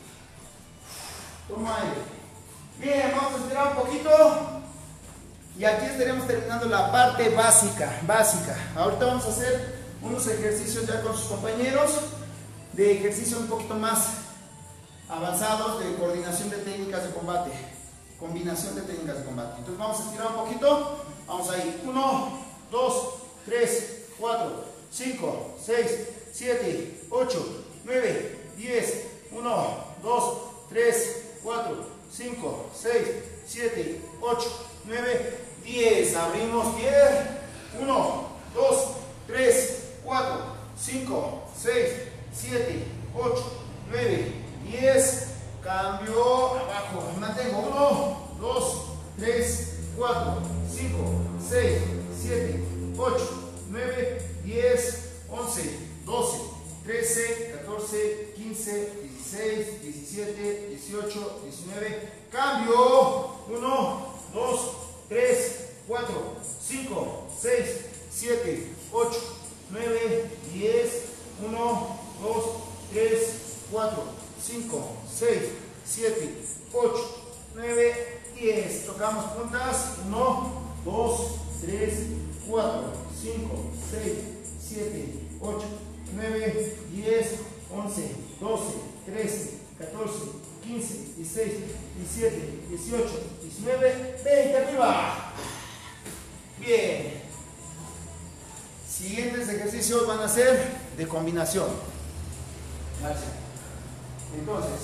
Toma aire. Bien, vamos a estirar un poquito. Y aquí estaremos terminando la parte básica. Básica. Ahorita vamos a hacer unos ejercicios ya con sus compañeros. De ejercicios un poquito más avanzados de coordinación de técnicas de combate. Combinación de técnicas de combate. Entonces vamos a estirar un poquito. Vamos a ir. uno, dos, tres, cuatro, cinco, seis, siete, ocho, nueve, diez. uno, dos, tres, cuatro, cinco, seis, siete, ocho, nueve, diez. Abrimos diez. uno, dos, tres, cuatro, cinco, seis, siete, ocho, nueve, diez. Cambio abajo. Mantengo. uno, dos, tres, cuatro, cinco, seis, siete, ocho, nueve, diez, once, doce, trece, catorce, quince, dieciséis, diecisiete, dieciocho, diecinueve. Cambio. uno, dos, tres, cuatro, cinco, seis, siete, ocho, nueve, diez. uno, dos, tres, cuatro, cinco, seis, siete, ocho, nueve, diez. Tocamos puntas. uno, dos, tres, cuatro, cinco, seis, siete, ocho, nueve, diez, once, doce, trece, catorce, quince, dieciséis, diecisiete, dieciocho, diecinueve, veinte. Arriba. Bien. Siguientes ejercicios van a ser de combinación. Gracias. Entonces,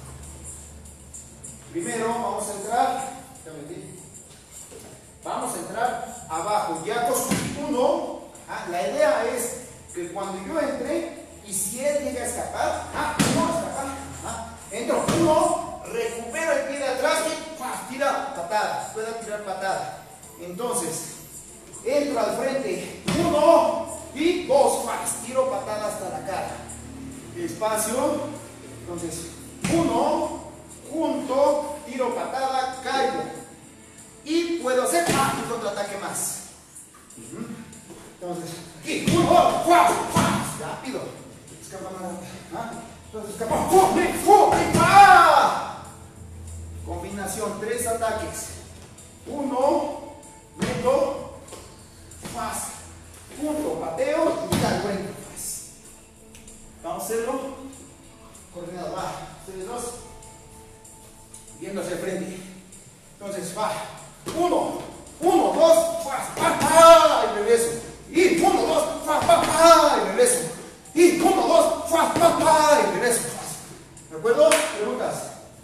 primero vamos a entrar. Vamos a entrar abajo. Ya con uno. Ah, la idea es que cuando yo entre y si él llega a escapar, ah, no escapar, ah, entro uno, recupero el pie de atrás y ¡pah! Tira patada, pueda tirar patada. Entonces, entro al frente, uno y dos, ¡pah! Tiro patada hasta la cara. Despacio. Entonces, uno, junto, tiro patada, caigo. Y puedo hacer ah, un contraataque más. Entonces, aquí, uno, ¡fua! ¡fua! Rápido. Escapa más. ¿Ah? Entonces, escapa. ¡Fu! ¡Fu! ¡Ah! Combinación, tres ataques. Uno, meto, fast. Punto, pateo y caigo. Vamos a hacerlo. Coordinado, va. Ustedes dos. Viendo hacia el frente. Entonces, va. Uno, uno, dos, fast. ¡Pa, pa! Y regreso. Y uno, dos, fast, pa, pa! Y regreso. Y uno, dos, fast, pa, pa! Y regreso. ¿De acuerdo? Preguntas.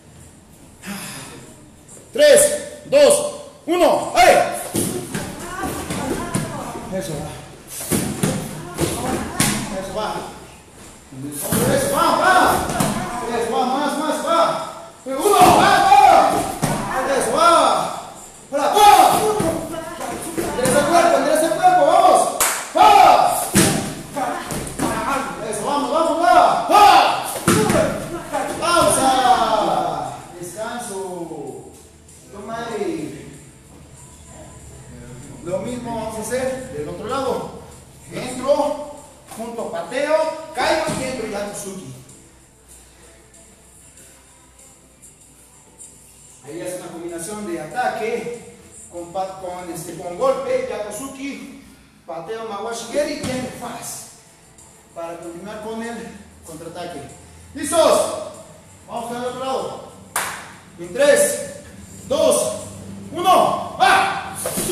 Tres, dos, uno. ¡Ay! Eso va. Eso va. Eso va, va. Eso va, más, más, va. Uno, va, va. Eso va. mismo vamos a hacer del otro lado. Entro, junto, pateo, caigo y entro Yakuzuki. Ahí es una combinación de ataque con, con, este, con golpe, Yakuzuki, pateo, Mawashigeri y bien fast. Para continuar con el contraataque. ¿Listos? Vamos al otro lado. En tres, dos, uno, ¡va!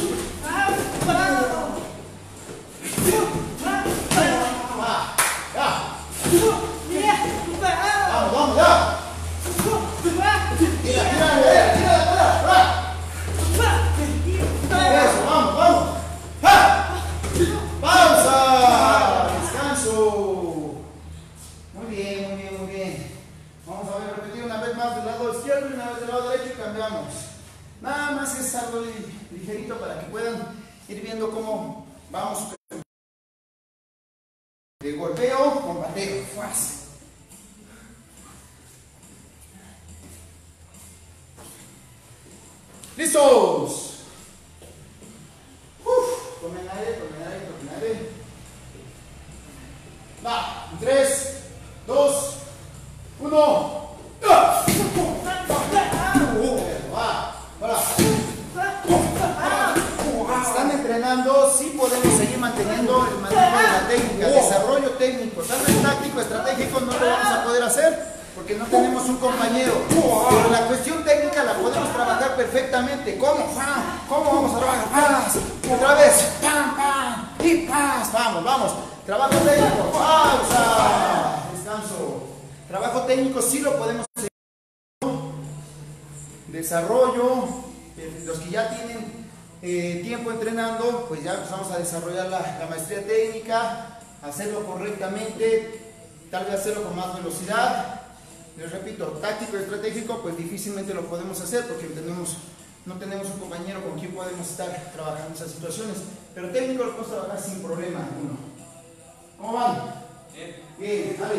Vamos, vamos, ya. Tira, tira, tira, tira, tira. Eso, vamos, vamos. ¡Ja! Pausa. Descanso. Muy bien, muy bien, muy bien. Vamos a ver, repetir una vez más del lado izquierdo y una vez del lado derecho y cambiamos. Nada más es algo ligerito para que puedan ir viendo cómo vamos de golpeo con bateo. Fácil. ¡Listos! Uf, tomen aire, tomen aire, tomen aire. Va, en tres, dos, uno. ¡Ah! Están entrenando, sí podemos seguir manteniendo el manejo de la técnica, desarrollo técnico, tal vez táctico, estratégico no lo vamos a poder hacer porque no tenemos un compañero, pero la cuestión técnica la podemos trabajar perfectamente. ¿Cómo? ¿Cómo vamos a trabajar? ¡Paz! Otra vez, ¡pam, pam! Y paz, vamos, vamos, trabajo técnico, pausa, descanso. Trabajo técnico sí lo podemos hacer. Desarrollo, los que ya tienen eh, tiempo entrenando, pues ya empezamos a desarrollar la, la maestría técnica, hacerlo correctamente, tal vez hacerlo con más velocidad. Les repito, táctico y estratégico, pues difícilmente lo podemos hacer porque tenemos, no tenemos un compañero con quien podemos estar trabajando en esas situaciones, pero técnico lo podemos trabajar sin problema alguno. ¿Cómo van? Bien. Bien, dale.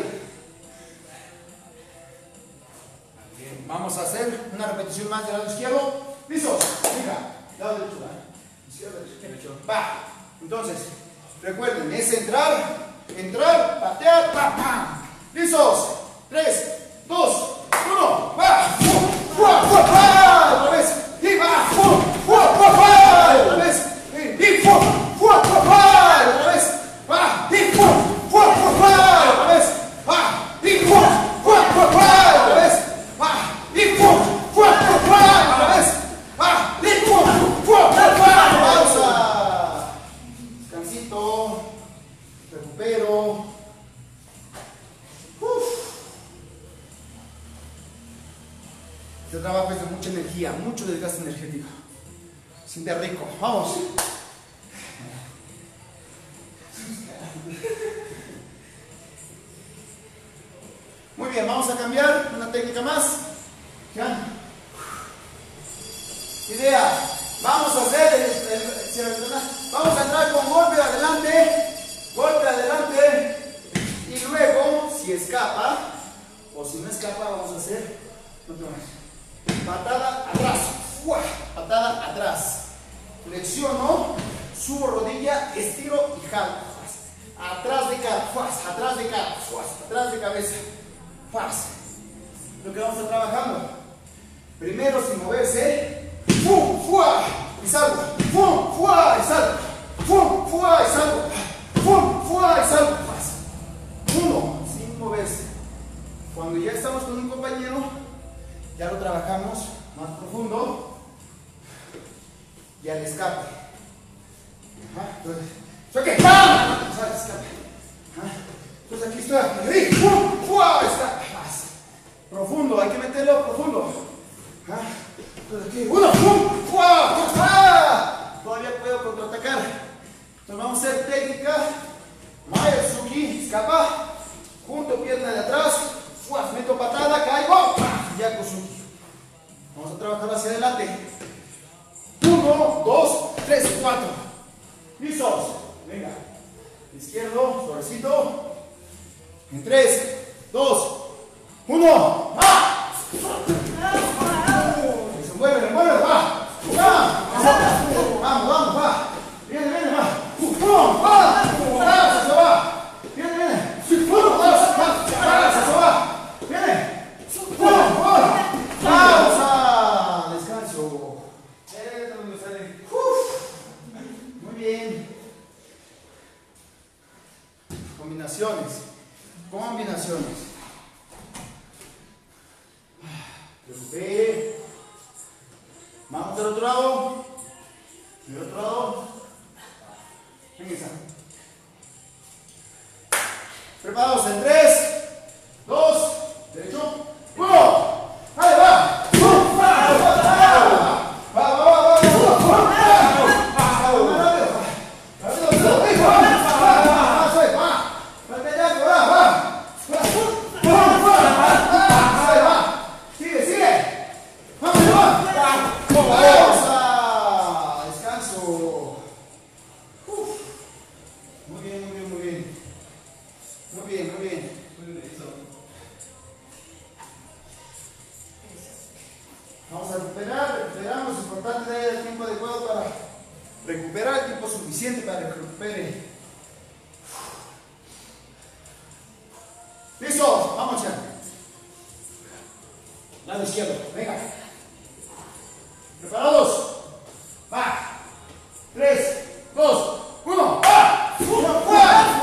Bien, vamos a hacer una repetición más del lado izquierdo. ¿Listos? Venga, lado derecho, ¿va? Izquierdo, derecho. Va. Entonces, recuerden, es entrar, entrar, patear, pa, pa. ¿Listos? Tres, dos, uno, va. ¡Fua, fua, fua! Otra vez. Y va. ¡Fua, fua, fua, fua! Otra vez. Y ¡fua, fua, fua, fua! Otra vez. Va. Y ¡fua, fua, fua, fua! Otra vez. Va. Y ¡fua, fua, fua, fua! Otra vez. Va. Y ¡fua, fua, fua, fua! Otra vez. Va. Y ¡fua, fua, fua, fua! Pausa. Descansito. Recupero. Uf. Este trabajo es de mucha energía, mucho desgaste energético. Siente rico. Vamos. Muy bien, vamos a cambiar una técnica más. ¿Ya? Idea. Vamos a hacer el, el, el, vamos a entrar con golpe adelante, golpe adelante y luego, si escapa o si no escapa, vamos a hacer patada atrás, ¡Uah! Patada atrás, flexiono, subo rodilla, estiro y jalo, atrás de cara, atrás de cara, atrás de cabeza, lo que vamos a estar trabajando, primero sin moverse, ¡fum! ¡Fua! Y salgo, ¡fum! ¡Fua! Y salgo, ¡fum! ¡Fua! Y salgo, ¡fum! ¡Fua! Y salgo, uno, sin moverse. Cuando ya estamos con un compañero, ya lo trabajamos más profundo y al escape. Ajá, entonces, ¿qué? ¡Pam! Entonces aquí estoy, ¡fum! ¡Fua! Escape. Profundo, hay que meterlo profundo. Ajá. Entonces aquí, uno, ¡fum! ¡Fua! ¡Ah! Todavía puedo contraatacar. Entonces vamos a hacer técnica. Mayatsuki, escapa, junto pierna de atrás, ¡fua! Meto patada, caigo, Yakuzuki. Vamos a trabajar hacia adelante. Uno, dos, tres, cuatro. ¿Listos? Venga. Izquierdo, suavecito. En tres, dos, uno. ¡Ah! Se mueve, se mueve, va. ¡Va! Vamos, vamos, va. Viene Uf. Muy bien. Combinaciones. Combinaciones. Recupere. Vamos del otro lado. Del otro lado. Venga. Preparados en tres, dos, derecho, uno. ¡Ahí va! Vamos a recuperar, recuperamos, es importante dar el tiempo adecuado para recuperar, el tiempo suficiente para que recupere. ¿Listo? Vamos ya. Lado izquierdo, venga. ¿Preparados? Va. tres, dos, uno, va. uno, va.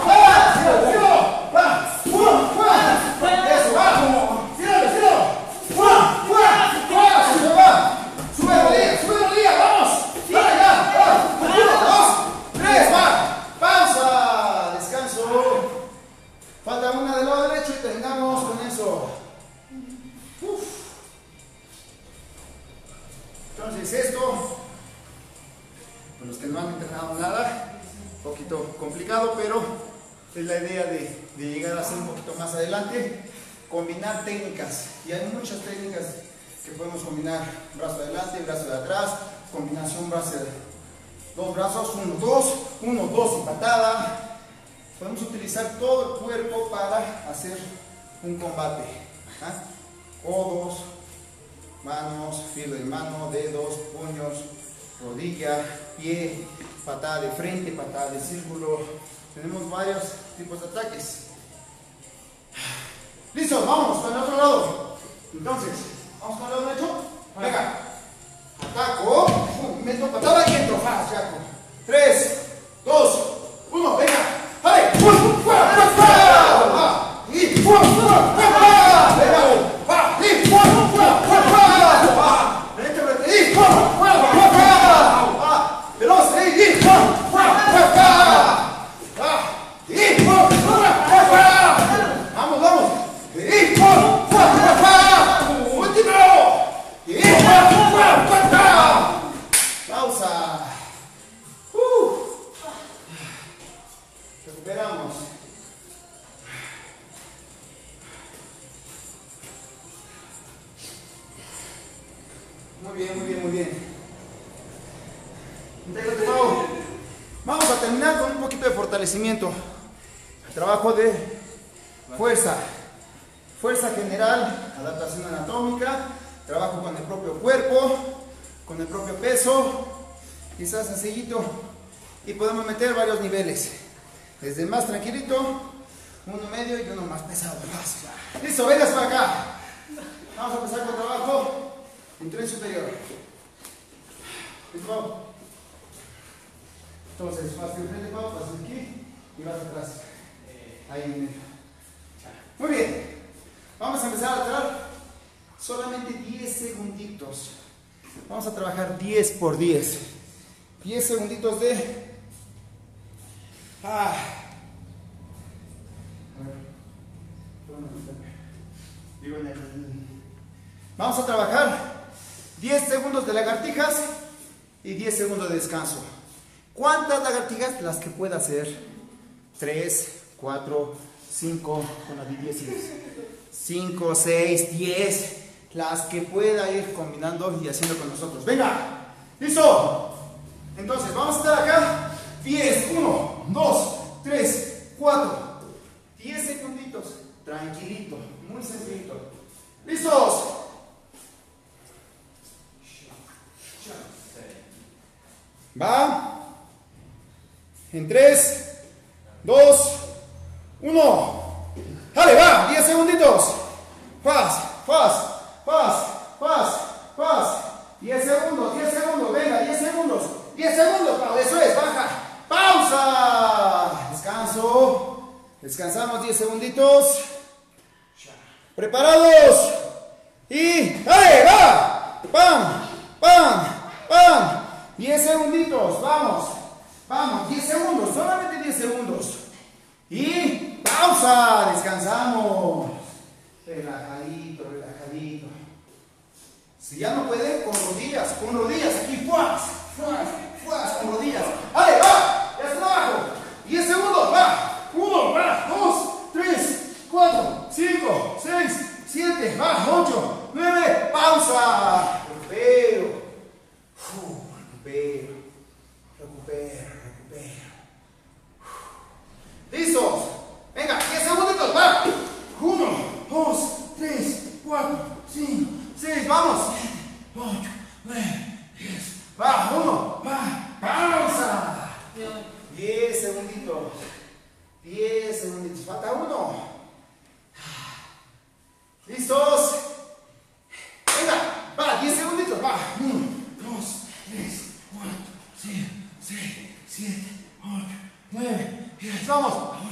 Falta una del lado derecho y terminamos con eso. Uf. Entonces esto, para los que no han entrenado nada, un poquito complicado, pero es la idea de, de llegar a ser un poquito más adelante, combinar técnicas. Y hay muchas técnicas que podemos combinar: brazo adelante, brazo de atrás, combinación brazo de dos brazos, uno, dos, uno, dos y patada. Podemos utilizar todo el cuerpo para hacer un combate. ¿Ah? Codos, manos, filo de mano, dedos, puños, rodilla, pie, patada de frente, patada de círculo. Tenemos varios tipos de ataques. Listo, vamos con el otro lado. Entonces, vamos con el lado derecho. Venga. Ataco, meto patada y entro. tres, dos, uno, venga. ¡Vale! ¡Vamos, vamos! ¡Pausa! Recuperamos. Muy bien, muy bien, muy bien. Vamos a terminar con un poquito de fortalecimiento. Trabajo de fuerza. Fuerza general, adaptación anatómica, trabajo con el propio cuerpo, con el propio peso, quizás sencillito. Y podemos meter varios niveles. Desde el más tranquilito, uno medio y uno más pesado. Listo, vengas para acá. Vamos a empezar con trabajo en tren superior. ¿Listo? Entonces, vas de frente, vas aquí y vas atrás. Ahí en medio. Muy bien. Vamos a empezar a trabajar solamente diez segunditos. Vamos a trabajar diez por diez. diez segunditos de... Ah. Vamos a trabajar diez segundos de lagartijas y diez segundos de descanso. ¿Cuántas lagartijas? Las que pueda hacer. tres, cuatro, cinco, con diez, cinco, seis, diez. Las que pueda ir combinando y haciendo con nosotros. ¡Venga! ¡Listo! Entonces, vamos a estar acá. diez, uno, dos, tres, cuatro, diez segunditos, tranquilito, muy sencillito. ¿Listos? Va. En tres, dos, uno. ¡Dale, va! diez segunditos. Paz, paz, paz, paz, paz. diez segundos, diez segundos, venga, diez segundos. Descansamos diez segunditos. Preparados. Y ¡dale! ¡Va! ¡Pam! ¡Pam! ¡Pam! diez segunditos. Vamos. Vamos. diez segundos. Solamente diez segundos. Y pausa. Descansamos. Relajadito, relajadito. Si ya no puede, con rodillas. Con rodillas. Aquí. ¡Fuas! ¡Fuas! ¡Fuas! Con rodillas. ¡Dale! ¡Va! Ya está abajo. diez segundos. ¡Va! uno, va, dos, tres, cuatro, cinco, seis, siete, va, ocho, nueve, pausa. Recupero. Uf, recupero. Recupero, recupero. Uf. ¿Listos? Venga, diez segunditos, va. uno, dos, tres, cuatro, cinco, seis, vamos. siete, ocho, nueve, diez. Va, uno, va, pausa. diez segunditos. diez segunditos, falta uno. ¿Listos? Venga, va, diez segunditos, va. uno, dos, tres, cuatro, cinco, seis, siete, ocho, nueve, diez. Vamos.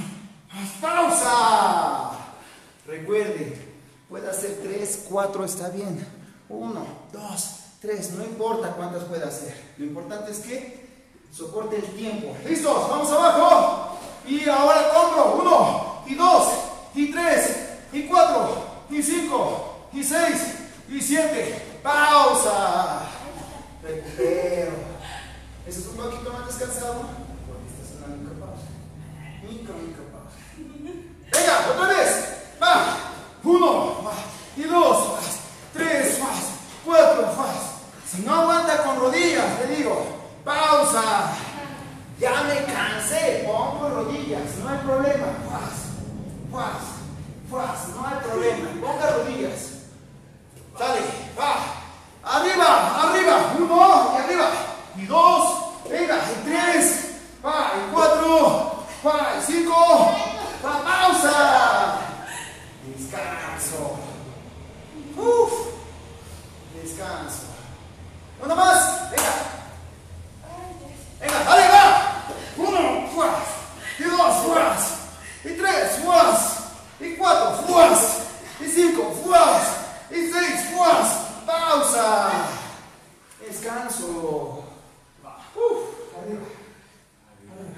Pausa. Recuerde, puede hacer tres, cuatro, está bien. uno, dos, tres, no importa cuántas pueda hacer. Lo importante es que soporte el tiempo. ¿Listos? Vamos abajo. Y ahora compro uno, y dos, y tres, y cuatro, y cinco, y seis, y siete. Pausa. Recupero. ¿Eso es un poquito más descansado? Porque esta es una micro pausa. Micro, micro pausa. Venga, otra vez. Va. Uno, va. Y dos, va. Tres, va. Cuatro, va. Si no aguanta con rodillas, le digo, pausa. Ya me cansé, pongo rodillas, no hay problema. Fuas, fuas, fuas, no hay problema. Ponga rodillas. Sale, va. Arriba, arriba. Uno, y arriba. Y dos, venga, y tres, va, y cuatro, va, y cinco, va, pausa. Descanso. Uf, descanso. Uno más, venga. Venga, dale, va. Uno, fuas. Y dos, fuas. Y tres, fuas. Y cuatro, fuas. Y cinco, fuas. Y seis, fuas. Pausa. Descanso. Uf, arriba. Arriba.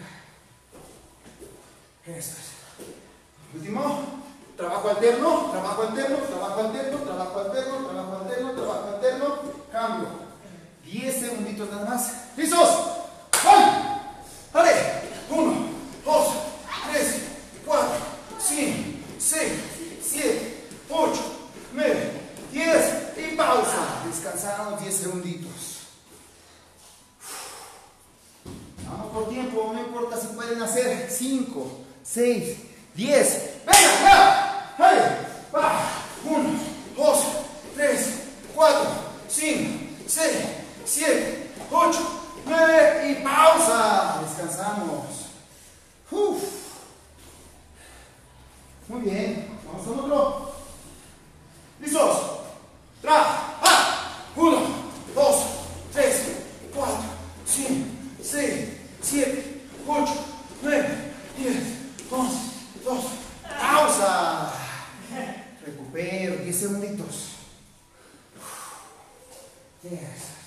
Eso es. Último. Trabajo alterno, trabajo alterno, trabajo alterno, trabajo alterno, trabajo alterno, trabajo alterno. Cambio. diez segunditos nada más. ¿Listos? ¡Ay! ¡Dale! uno, dos, tres, cuatro, cinco, seis, siete, ocho, nueve, diez y pausa. Descansamos diez segunditos. Vamos por tiempo, no importa si pueden hacer cinco, seis, diez. ¡Venga! ¡Ya! ¡Dale! ¡Va! uno, dos, tres, cuatro, cinco, seis, siete, ocho, nueve y pausa. Descansamos. Uf. Muy bien. Vamos con otro. ¿Listos? Tra. ¡Ah! Uno, dos, tres, cuatro, cinco, seis, siete, ocho, nueve, diez, once, doce. Pausa. Recupero. diez segunditos. Yes.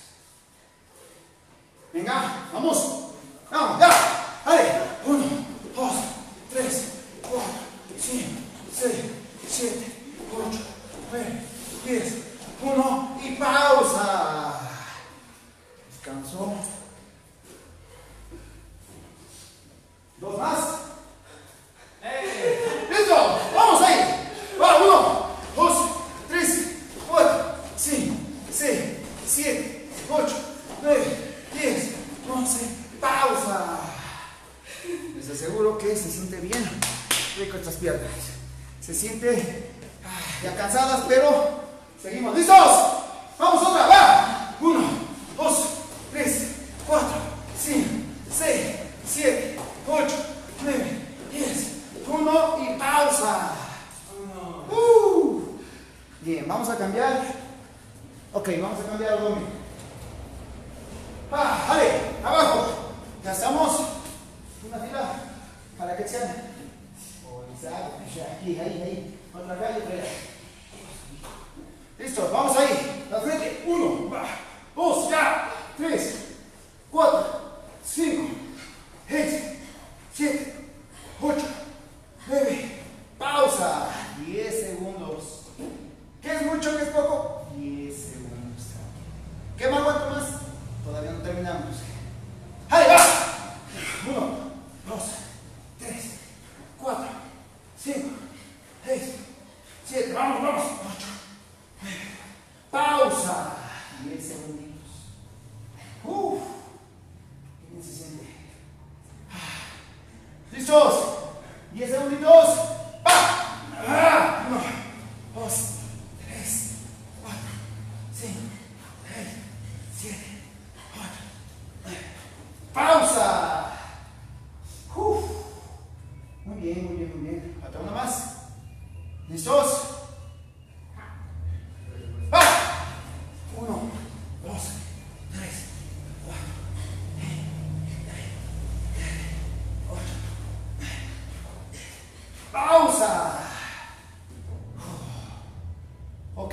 Venga, vamos. Vamos, ya. Dale. Uno, dos, tres, cuatro, cinco, seis, siete, ocho, nueve, diez. Uno y pausa. Descanso. Dos más. ¡Listo! ¡Vamos ahí! Va, uno, dos, tres, cuatro, cinco, seis, siete, ocho, nueve, diez, once, pausa. Les aseguro que se siente bien rico estas piernas. Se siente ah, ya cansadas, pero seguimos. ¿Listos? Vamos otra, va. Uno, dos, tres, cuatro, cinco, seis, siete, ocho, nueve, diez. Uno y pausa. Uh. Bien, vamos a cambiar. Ok, vamos a cambiar el abdomen. Ah, vale, abajo. Ya estamos. Una fila para que sean estirándose. ¡Ahí va! Uno, dos, tres, cuatro, cinco, seis, siete, vamos, vamos, ocho, nueve. Pausa. diez segunditos. Uf, qué bien se siente. ¿Listos? diez segunditos. ¡Pa! Ah, uno, dos, tres, cuatro, cinco, seis, siete, ocho, nueve. ¡Pausa! Uf. Muy bien, muy bien, muy bien. Falta una más. ¿Listos? ¡Va! Uno, dos, tres, cuatro, cinco, seis, siete, ocho, nueve. ¡Pausa! Ok.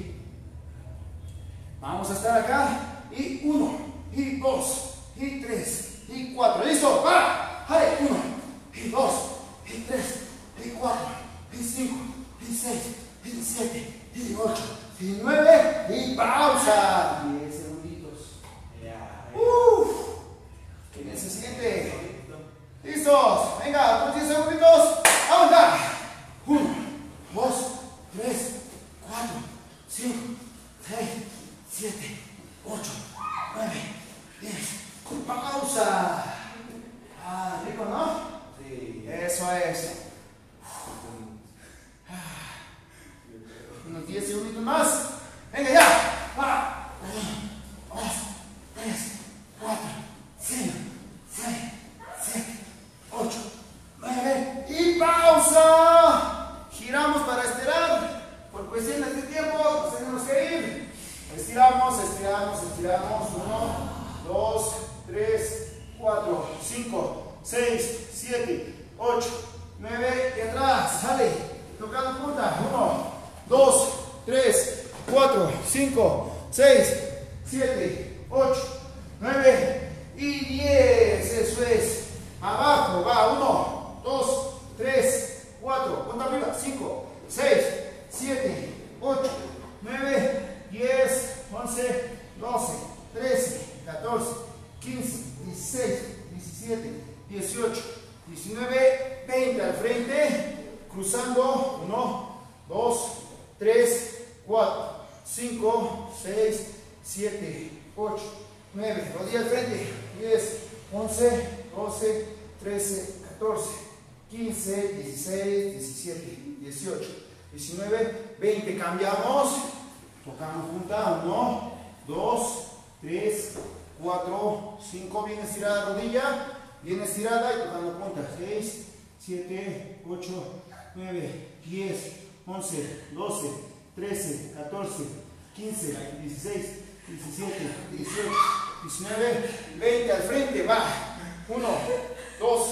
Vamos a estar acá. Y uno, y dos, y tres, y cuatro. ¿Listo? ¡Va! ¡Ay! Uno, y dos, y tres, y cuatro, y cinco, y seis, y siete, y ocho, y nueve. Y pausa. diez segunditos. Uf. ¿Qué bien se siente? ¿Listos? Venga, otros diez segunditos. ¡Vamos acá! uno, dos, tres, cuatro, cinco, seis, siete, ocho, nueve, diez. Pausa. Ah, rico, ¿no? Sí. Eso es. Unos diez segundos más. Venga ya. Va. uno, dos, tres, cuatro, cinco, seis, siete, ocho, nueve. Y pausa. Giramos para estirar. Por cuestiones de tiempo, pues tenemos que ir. Estiramos, estiramos, estiramos. uno, dos, tres, cuatro, cinco, seis, siete, ocho, nueve. Y atrás. Sale. Tocando punta. uno, dos, tres, cuatro, cinco, seis, siete, ocho, nueve y diez. Eso es. Abajo va. uno, dos, tres, cuatro. Punta arriba. cinco, seis, siete, ocho, nueve, diez, once, doce, trece, catorce, quince, dieciséis, diecisiete, dieciocho, diecinueve, veinte. Al frente. Cruzando. uno, dos, tres, cuatro, cinco, seis, siete, ocho, nueve. Rodilla al frente. diez, once, doce, trece, catorce, quince, dieciséis, diecisiete, dieciocho, diecinueve, veinte. Cambiamos. Tocamos punta. uno, dos, tres, cuatro, cinco. Bien estirada la rodilla. Bien estirada y tocando punta. seis, siete, ocho, nueve, diez, once, doce, trece, catorce, quince, dieciséis, diecisiete, dieciocho, diecinueve, veinte. Al frente. Va. uno, dos,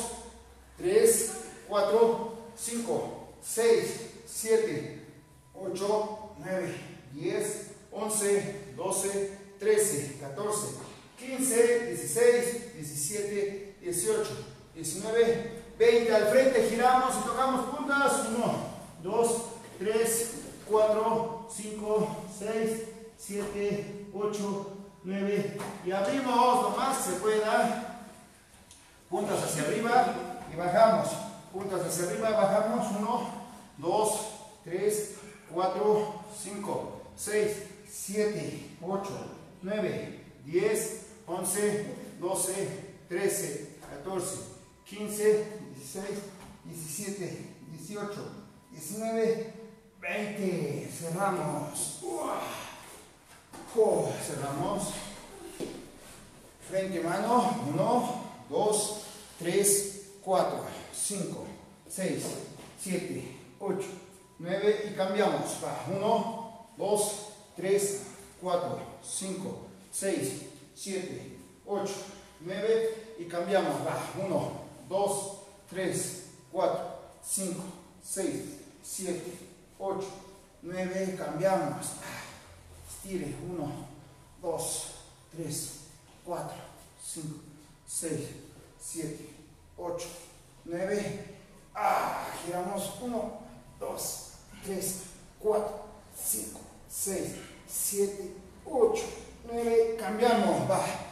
tres, cuatro, cinco, seis, siete, ocho, nueve, diez, once, doce, trece, catorce, quince, dieciséis, diecisiete, dieciocho, diecinueve, veinte. Al frente. Giramos y tocamos puntas. uno, dos, tres, cuatro, cinco, seis, siete, ocho, nueve. Y abrimos lo más que se pueda. Puntas hacia arriba y bajamos. Puntas hacia arriba, bajamos. uno, dos, tres, cuatro, cinco, seis, siete, ocho, nueve, diez, once, doce, trece, catorce, quince, dieciséis, diecisiete, dieciocho, diecinueve, veinte. Cerramos. Oh, cerramos. Frente, mano. uno, dos, tres, cuatro, cinco, seis, siete, ocho, nueve. Y cambiamos. uno, dos, tres, cuatro, cinco, seis, siete, ocho, nueve. Y cambiamos. uno, dos, tres, cuatro, cinco, seis, siete, ocho, nueve. Cambiamos. Estire. uno, dos, tres, cuatro, cinco, seis, siete, ocho, nueve. Ah, giramos. uno, dos, tres, cuatro, cinco, seis, siete, ocho, nueve. Cambiamos. Va.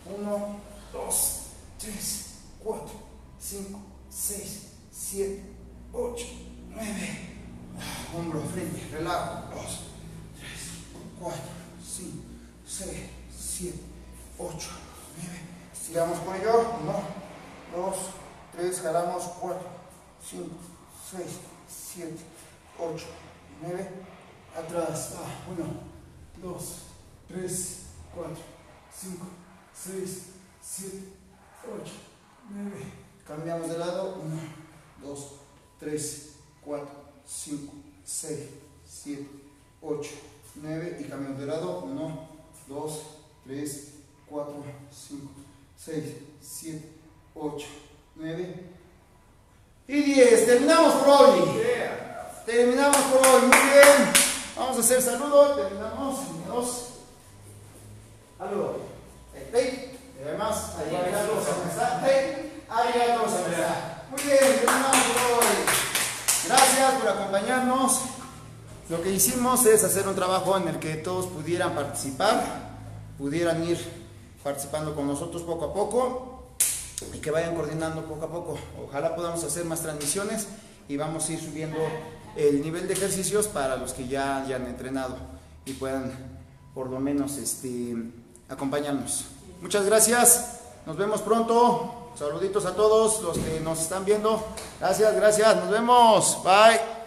uno, dos, tres, cuatro, cinco, seis, siete, ocho, nueve. Hombro, frente, relajo. dos, tres, cuatro, cinco, seis, siete, ocho, nueve. Estiramos cuello. uno, dos, tres, jalamos. cuatro, cinco, seis, siete, ocho, nueve. Atrás. uno, dos, tres, cuatro, cinco, seis, siete, ocho, nueve. Cambiamos de lado. uno, dos, tres, cuatro, cinco, seis, siete, ocho, nueve. Y cambiamos de lado. uno, dos, tres, cuatro, cinco, seis, siete, ocho, nueve y diez. Terminamos por hoy. Terminamos por hoy. Muy bien. Vamos a hacer saludo. Terminamos. Dos. Saludo. Hey, y además, arigato gozaimasu. Hey, arigato gozaimasu. Muy bien, terminamos por hoy. Gracias por acompañarnos. Lo que hicimos es hacer un trabajo en el que todos pudieran participar, pudieran ir participando con nosotros poco a poco y que vayan coordinando poco a poco. Ojalá podamos hacer más transmisiones y vamos a ir subiendo el nivel de ejercicios para los que ya hayan entrenado y puedan por lo menos este, acompañarnos. Muchas gracias, nos vemos pronto. Saluditos a todos los que nos están viendo. Gracias, gracias, nos vemos. Bye.